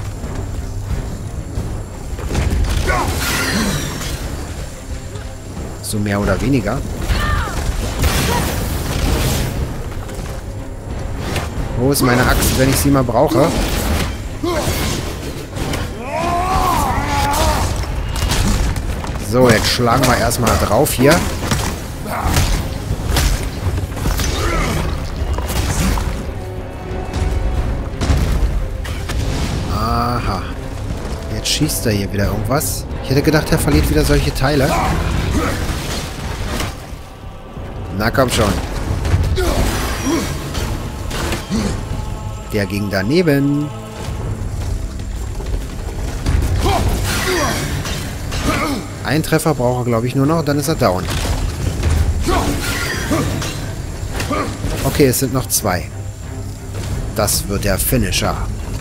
So mehr oder weniger. Wo ist meine Axt, wenn ich sie mal brauche? So, jetzt schlagen wir erstmal drauf hier. Aha. Jetzt schießt er hier wieder irgendwas. Ich hätte gedacht, er verliert wieder solche Teile. Na komm schon. Der ging daneben. Ein Treffer braucht er, glaube ich, nur noch, dann ist er down. Okay, es sind noch 2. Das wird der Finisher.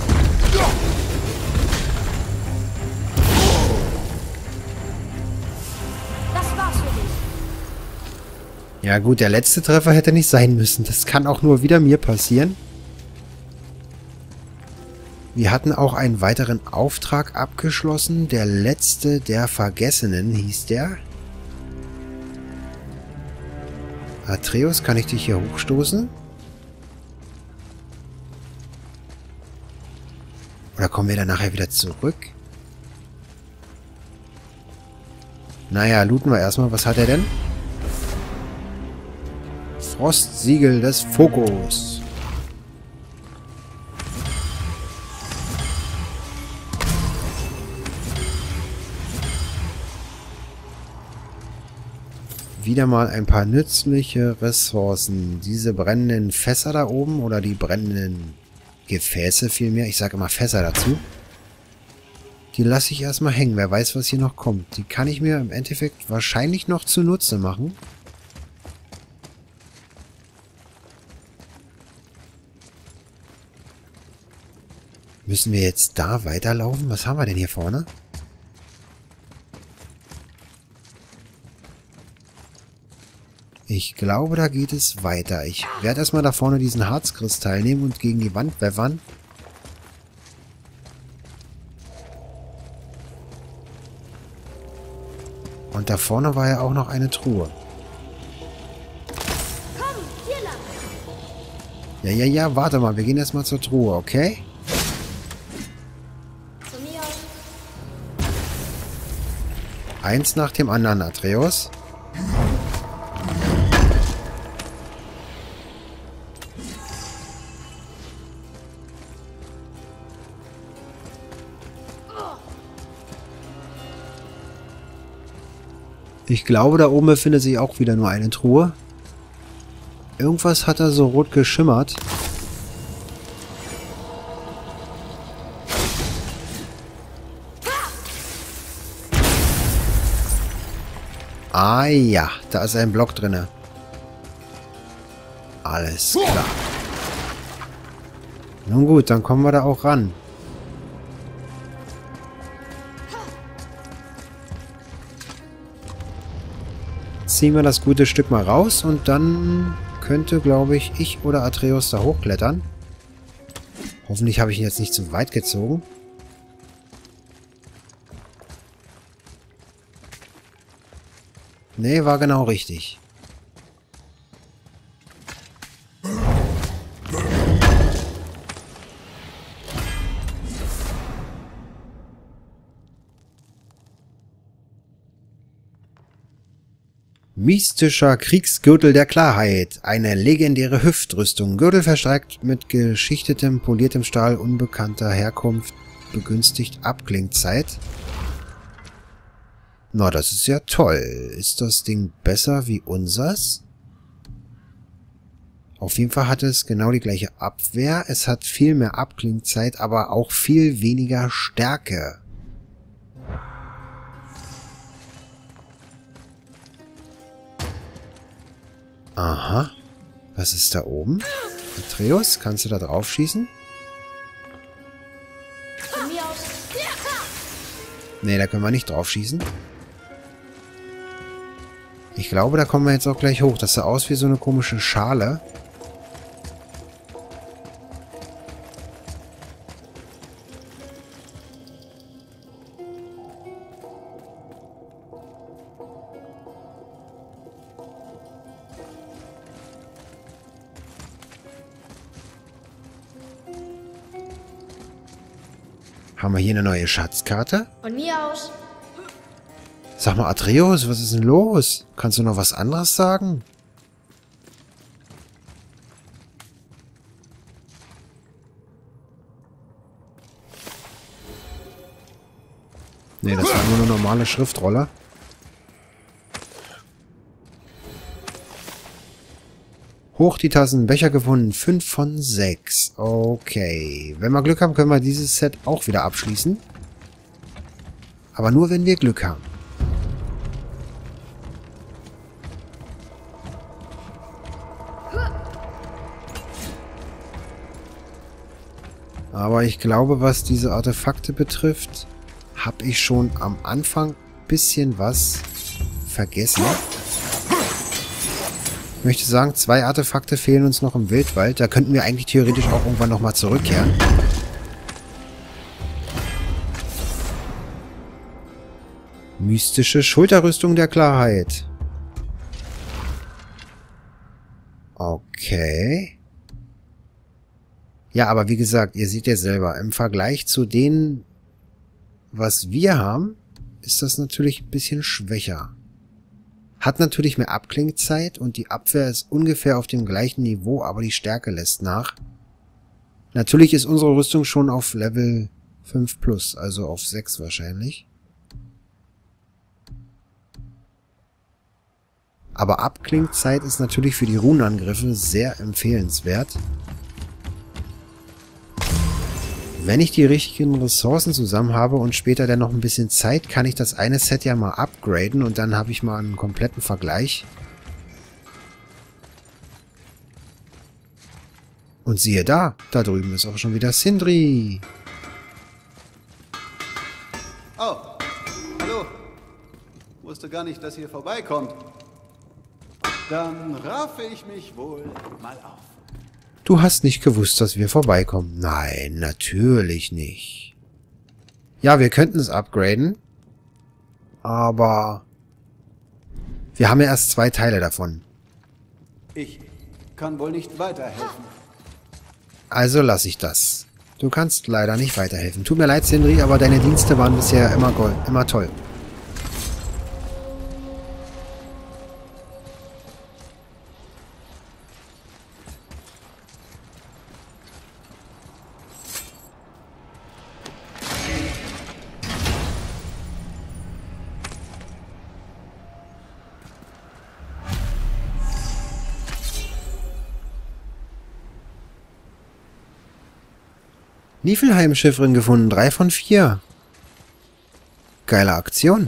Das war's für dich. Ja gut, der letzte Treffer hätte nicht sein müssen. Das kann auch nur wieder mir passieren. Wir hatten auch einen weiteren Auftrag abgeschlossen. Der letzte der Vergessenen hieß der. Atreus, kann ich dich hier hochstoßen? Oder kommen wir dann nachher wieder zurück? Naja, looten wir erstmal. Was hat er denn? Frostsiegel des Fokus. Wieder mal ein paar nützliche Ressourcen. Diese brennenden Fässer da oben oder die brennenden Gefäße vielmehr. Ich sage immer Fässer dazu. Die lasse ich erstmal hängen. Wer weiß, was hier noch kommt. Die kann ich mir im Endeffekt wahrscheinlich noch zunutze machen. Müssen wir jetzt da weiterlaufen? Was haben wir denn hier vorne? Ich glaube, da geht es weiter. Ich werde erstmal da vorne diesen Harzkristall nehmen und gegen die Wand pfeffern. Und da vorne war ja auch noch eine Truhe. Komm, hier lang. Ja, warte mal. Wir gehen erstmal zur Truhe, okay? Von mir aus. Eins nach dem anderen, Atreus. Ich glaube, da oben befindet sich auch wieder nur eine Truhe. Irgendwas hat da so rot geschimmert. Ah ja, da ist ein Block drinne. Alles klar. Nun gut, dann kommen wir da auch ran. Ziehen wir das gute Stück mal raus und dann könnte, glaube ich oder Atreus da hochklettern. Hoffentlich habe ich ihn jetzt nicht zu weit gezogen. Nee, war genau richtig. Mystischer Kriegsgürtel der Klarheit. Eine legendäre Hüftrüstung. Gürtel verstärkt mit geschichtetem, poliertem Stahl unbekannter Herkunft. Begünstigt Abklingzeit. Na, das ist ja toll. Ist das Ding besser wie unsers? Auf jeden Fall hat es genau die gleiche Abwehr. Es hat viel mehr Abklingzeit, aber auch viel weniger Stärke. Aha. Was ist da oben? Atreus, kannst du da drauf schießen? Von mir aus. Nee, da können wir nicht drauf schießen. Ich glaube, da kommen wir jetzt auch gleich hoch. Das sah aus wie so eine komische Schale. Haben wir hier eine neue Schatzkarte? Von mir aus. Sag mal, Atreus, was ist denn los? Kannst du noch was anderes sagen? Nee, das war nur eine normale Schriftrolle. Hoch die Tassen, Becher gefunden. 5 von 6. Okay. Wenn wir Glück haben, können wir dieses Set auch wieder abschließen. Aber nur, wenn wir Glück haben. Aber ich glaube, was diese Artefakte betrifft, habe ich schon am Anfang ein bisschen was vergessen. Ich möchte sagen, 2 Artefakte fehlen uns noch im Wildwald. Da könnten wir eigentlich theoretisch auch irgendwann nochmal zurückkehren. Mystische Schulterrüstung der Klarheit. Okay. Ja, aber wie gesagt, ihr seht ja selber, im Vergleich zu denen, was wir haben, ist das natürlich ein bisschen schwächer. Hat natürlich mehr Abklingzeit und die Abwehr ist ungefähr auf dem gleichen Niveau, aber die Stärke lässt nach. Natürlich ist unsere Rüstung schon auf Level 5 plus, also auf 6 wahrscheinlich. Aber Abklingzeit ist natürlich für die Runenangriffe sehr empfehlenswert. Wenn ich die richtigen Ressourcen zusammen habe und später dann noch ein bisschen Zeit, kann ich das eine Set ja mal upgraden und dann habe ich mal einen kompletten Vergleich. Und siehe da, da drüben ist auch schon wieder Sindri. Oh, hallo. Wusste gar nicht, dass ihr vorbeikommt. Dann raffe ich mich wohl mal auf. Du hast nicht gewusst, dass wir vorbeikommen. Nein, natürlich nicht. Ja, wir könnten es upgraden. Aber wir haben ja erst 2 Teile davon. Ich kann wohl nicht weiterhelfen. Also lasse ich das. Du kannst leider nicht weiterhelfen. Tut mir leid, Sindri, aber deine Dienste waren bisher immer toll. Niflheim-Schiffrin gefunden. 3 von 4. Geile Aktion.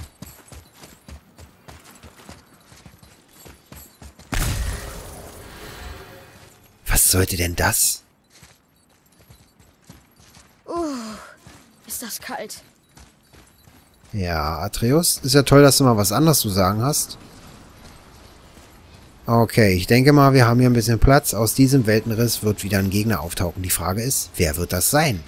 Was sollte denn das? Ist das kalt. Ja, Atreus, ist ja toll, dass du mal was anderes zu sagen hast. Okay, ich denke mal, wir haben hier ein bisschen Platz. Aus diesem Weltenriss wird wieder ein Gegner auftauchen. Die Frage ist, wer wird das sein?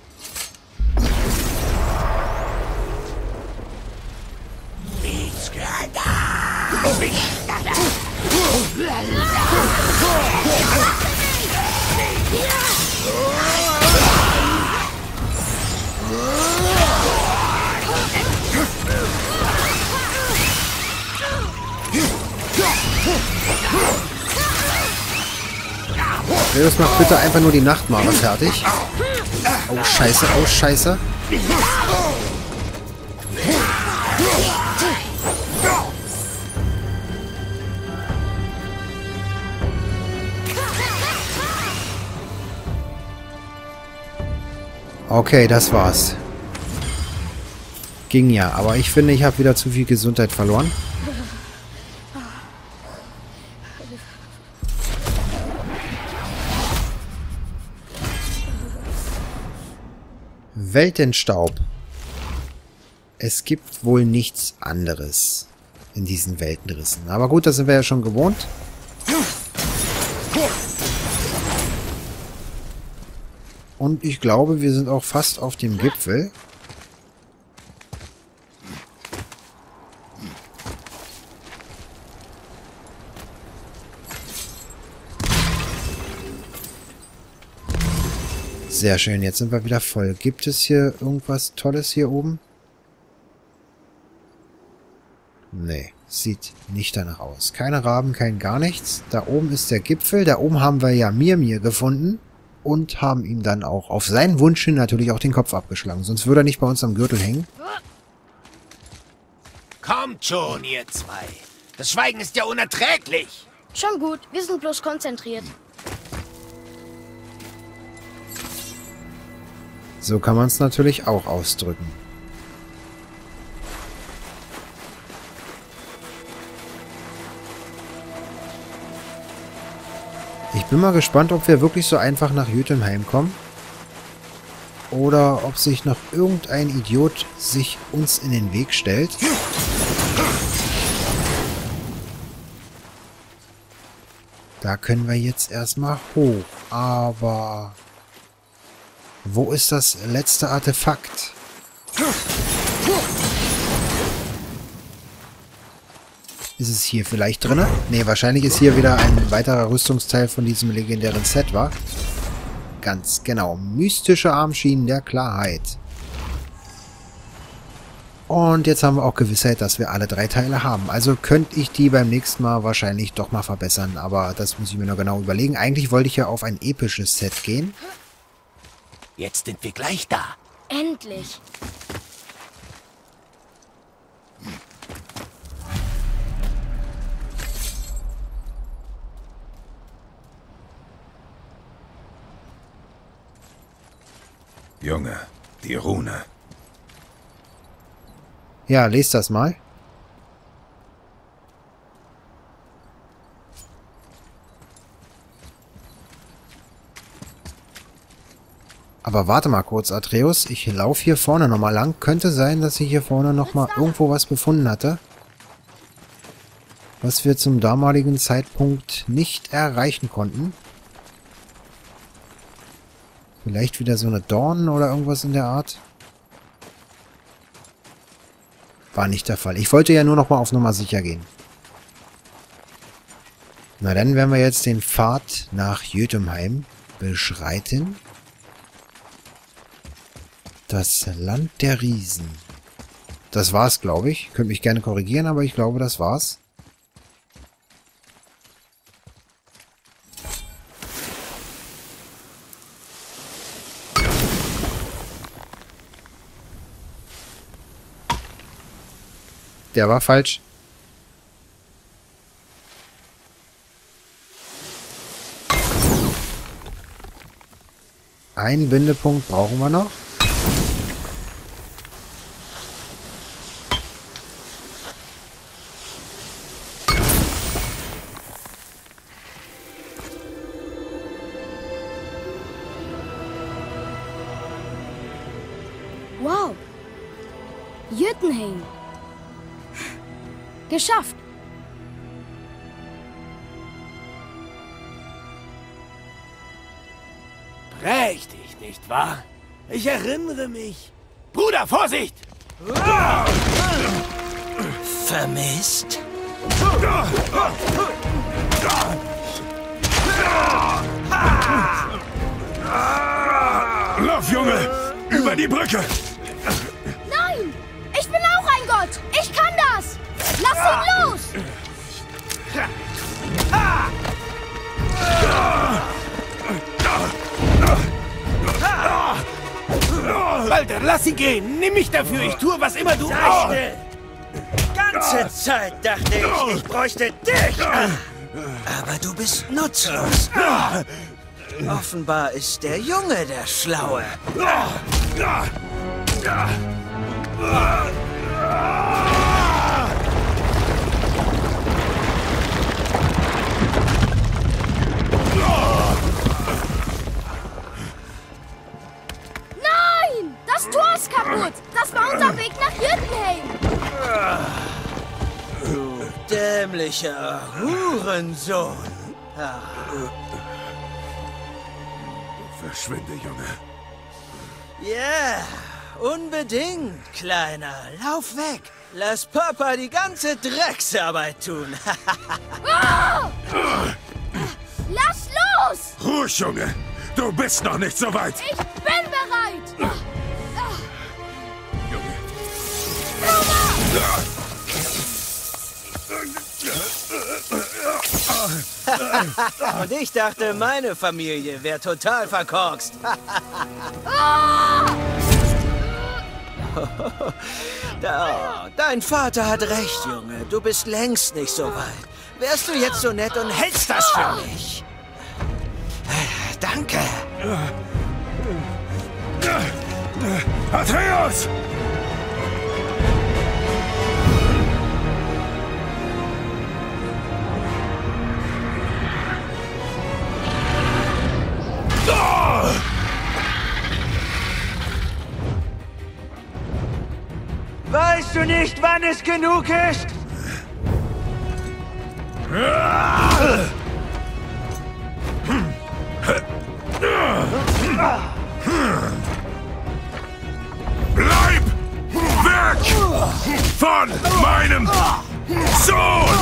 Atreus, mach bitte einfach nur die Nachtmare fertig. Oh, scheiße, oh, scheiße. Okay, das war's. Ging ja, aber ich finde, ich habe wieder zu viel Gesundheit verloren. Weltenstaub. Es gibt wohl nichts anderes in diesen Weltenrissen. Aber gut, das sind wir ja schon gewohnt. Und ich glaube, wir sind auch fast auf dem Gipfel. Sehr schön, jetzt sind wir wieder voll. Gibt es hier irgendwas Tolles hier oben? Nee, sieht nicht danach aus. Keine Raben, kein gar nichts. Da oben ist der Gipfel. Da oben haben wir ja Mir gefunden. Und haben ihm dann auch auf seinen Wunsch hin natürlich auch den Kopf abgeschlagen. Sonst würde er nicht bei uns am Gürtel hängen. Kommt schon, ihr zwei. Das Schweigen ist ja unerträglich. Schon gut, wir sind bloß konzentriert. So kann man es natürlich auch ausdrücken. Ich bin mal gespannt, ob wir wirklich so einfach nach Jotunheim kommen. oder ob sich noch irgendein Idiot sich uns in den Weg stellt. Da können wir jetzt erstmal hoch. Aber wo ist das letzte Artefakt? Ist es hier vielleicht drin? Ne, wahrscheinlich ist hier wieder ein weiterer Rüstungsteil von diesem legendären Set, wa? Ganz genau. Mystische Armschienen der Klarheit. Und jetzt haben wir auch Gewissheit, dass wir alle 3 Teile haben. Also könnte ich die beim nächsten Mal wahrscheinlich doch mal verbessern. Aber das muss ich mir noch genau überlegen. Eigentlich wollte ich ja auf ein episches Set gehen. Jetzt sind wir gleich da. Endlich. Junge, die Rune. Ja, lest das mal. Aber warte mal kurz, Atreus. Ich laufe hier vorne nochmal lang. Könnte sein, dass ich hier vorne nochmal irgendwo was befunden hatte, was wir zum damaligen Zeitpunkt nicht erreichen konnten. Vielleicht wieder so eine Dornen oder irgendwas in der Art. War nicht der Fall. Ich wollte ja nur noch mal auf Nummer sicher gehen. Na, dann werden wir jetzt den Pfad nach Jötunheim beschreiten. Das Land der Riesen. Das war's, glaube ich. Könnt mich gerne korrigieren, aber ich glaube, das war's. Der war falsch. Einen Bindepunkt brauchen wir noch. Wow. Jötunheim. Geschafft. Prächtig, nicht wahr? Ich erinnere mich. Bruder, Vorsicht! Vermisst? Lauf, Junge! Über die Brücke! Nein! Ich bin auch ein Gott! Ich kann das! Lass ihn los! Walter, lass ihn gehen! Nimm mich dafür! Ich tue, was immer du... Ganze Zeit dachte ich bräuchte dich! Aber du bist nutzlos. Offenbar ist der Junge der Schlaue. Nein! Das Tor ist kaputt! Das war unser Weg nach Jötunheim! Du dämlicher Hurensohn. Verschwinde, Junge. Ja, unbedingt, Kleiner. Lauf weg. Lass Papa die ganze Drecksarbeit tun. Lass los! Ruhig, Junge! Du bist noch nicht so weit! Ich bin bereit! Junge! Und ich dachte, meine Familie wäre total verkorkst. Dein Vater hat recht, Junge. Du bist längst nicht so weit. Wärst du jetzt so nett und hältst das für mich? Danke. Atreus! nicht, wann es genug ist? Bleib weg von meinem Sohn!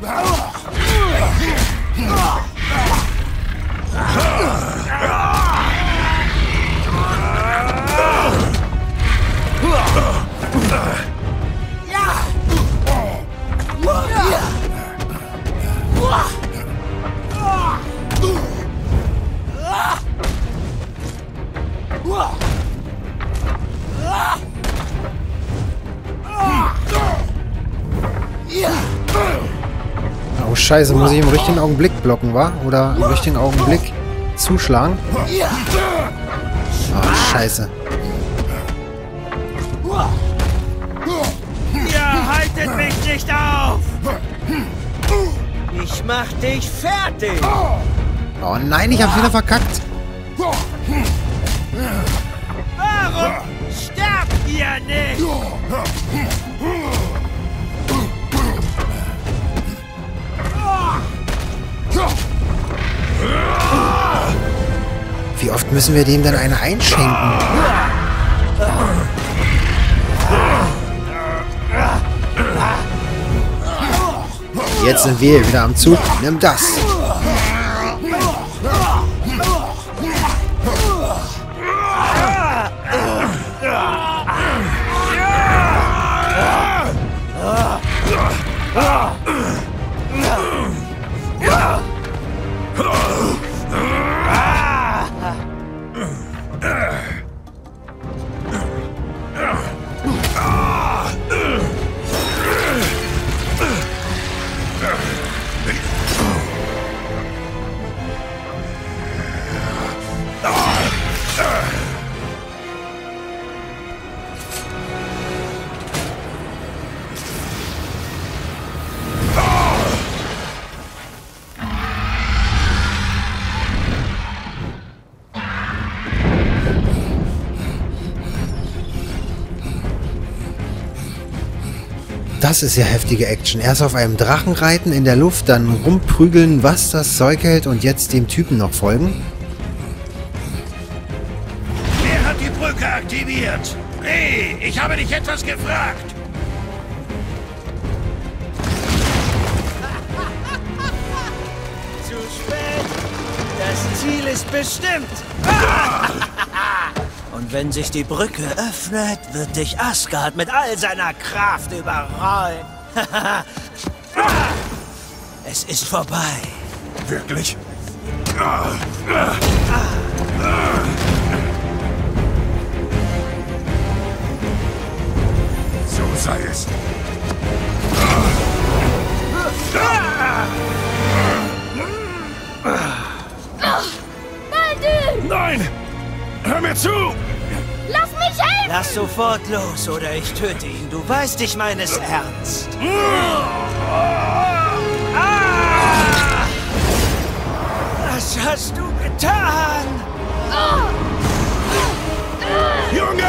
Oh Scheiße, muss ich im richtigen Augenblick blocken, wa? Oder im richtigen Augenblick zuschlagen? Oh Scheiße. Ihr haltet mich nicht auf! Ich mach dich fertig! Oh nein, ich hab wieder verkackt. Warum sterbt ihr nicht? Wie oft müssen wir dem denn eine einschenken? Jetzt sind wir wieder am Zug. Nimm das. Das ist ja heftige Action. Erst auf einem Drachen reiten in der Luft, dann rumprügeln, was das Zeug hält und jetzt dem Typen noch folgen. Wer hat die Brücke aktiviert? Hey, ich habe dich etwas gefragt. Zu spät! Das Ziel ist bestimmt! Und wenn sich die Brücke öffnet, wird dich Asgard mit all seiner Kraft überrollen. Es ist vorbei. Wirklich? So sei es. Nein! Hör mir zu! Lass mich helfen! Lass sofort los oder ich töte ihn. Du weißt, ich meine es ernst. Was hast du getan? Junge!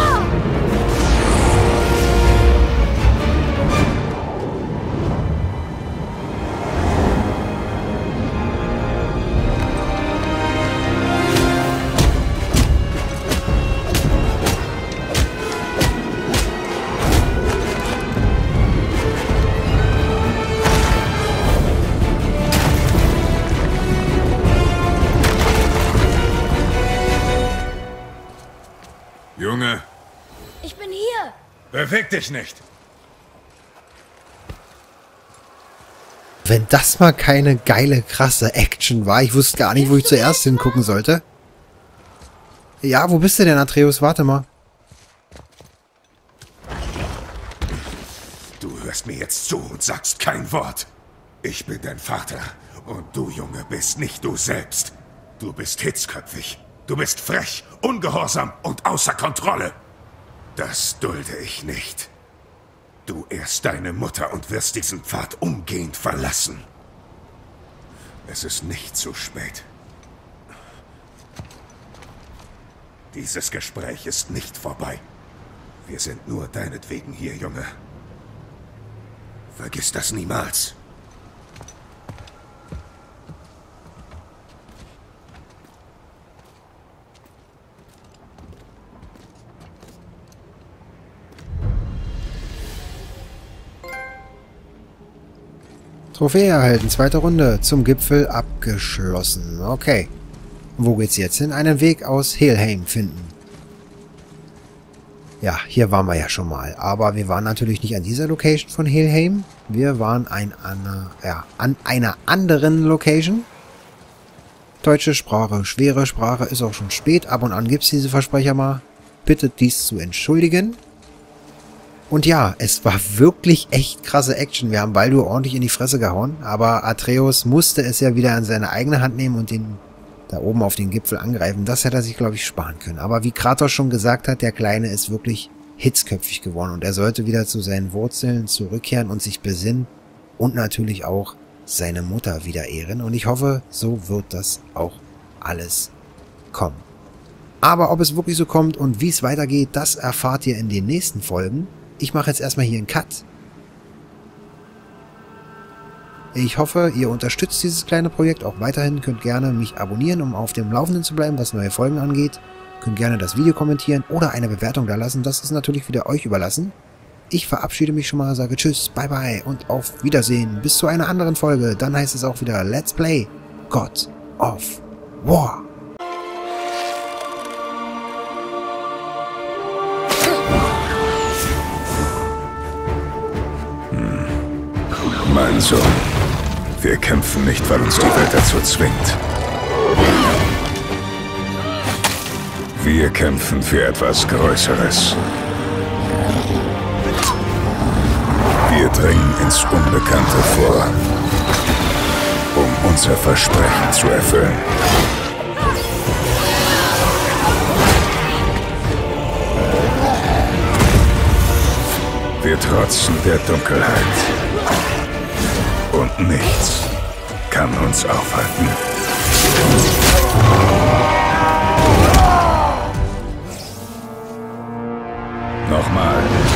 Junge, Ich bin hier. beweg dich nicht. Wenn das mal keine geile, krasse Action war. Ich wusste gar nicht, wo ich zuerst hingucken sollte. Ja, wo bist du denn, Atreus? Warte mal. Du hörst mir jetzt zu und sagst kein Wort. Ich bin dein Vater und du, Junge, bist nicht du selbst. Du bist hitzköpfig. Du bist frech, ungehorsam und außer Kontrolle. Das dulde ich nicht. Du ehrst deine Mutter und wirst diesen Pfad umgehend verlassen. Es ist nicht zu spät. Dieses Gespräch ist nicht vorbei. Wir sind nur deinetwegen hier, Junge. Vergiss das niemals. Trophäe erhalten, zweite Runde, zum Gipfel abgeschlossen. Okay. Wo geht's jetzt hin? Einen Weg aus Helheim finden. Ja, hier waren wir ja schon mal. Aber wir waren natürlich nicht an dieser Location von Helheim. Wir waren an einer anderen Location. Deutsche Sprache, schwere Sprache, ist auch schon spät. Ab und an gibt's diese Versprecher mal. Bitte dies zu entschuldigen. Und ja, es war wirklich echt krasse Action. Wir haben Baldur ordentlich in die Fresse gehauen, aber Atreus musste es ja wieder in seine eigene Hand nehmen und den da oben auf den Gipfel angreifen. Das hätte er sich, glaube ich, sparen können. Aber wie Kratos schon gesagt hat, der Kleine ist wirklich hitzköpfig geworden und er sollte wieder zu seinen Wurzeln zurückkehren und sich besinnen und natürlich auch seine Mutter wieder ehren. Und ich hoffe, so wird das auch alles kommen. Aber ob es wirklich so kommt und wie es weitergeht, das erfahrt ihr in den nächsten Folgen. Ich mache jetzt erstmal hier einen Cut. Ich hoffe, ihr unterstützt dieses kleine Projekt auch weiterhin. Könnt gerne mich abonnieren, um auf dem Laufenden zu bleiben, was neue Folgen angeht. Könnt gerne das Video kommentieren oder eine Bewertung da lassen. Das ist natürlich wieder euch überlassen. Ich verabschiede mich schon mal, sage Tschüss, bye bye und auf Wiedersehen. Bis zu einer anderen Folge. Dann heißt es auch wieder Let's Play God of War. Mein Sohn, wir kämpfen nicht, weil uns die Welt dazu zwingt. Wir kämpfen für etwas Größeres. Wir dringen ins Unbekannte vor, um unser Versprechen zu erfüllen. Wir trotzen der Dunkelheit. Und nichts kann uns aufhalten. Nochmal.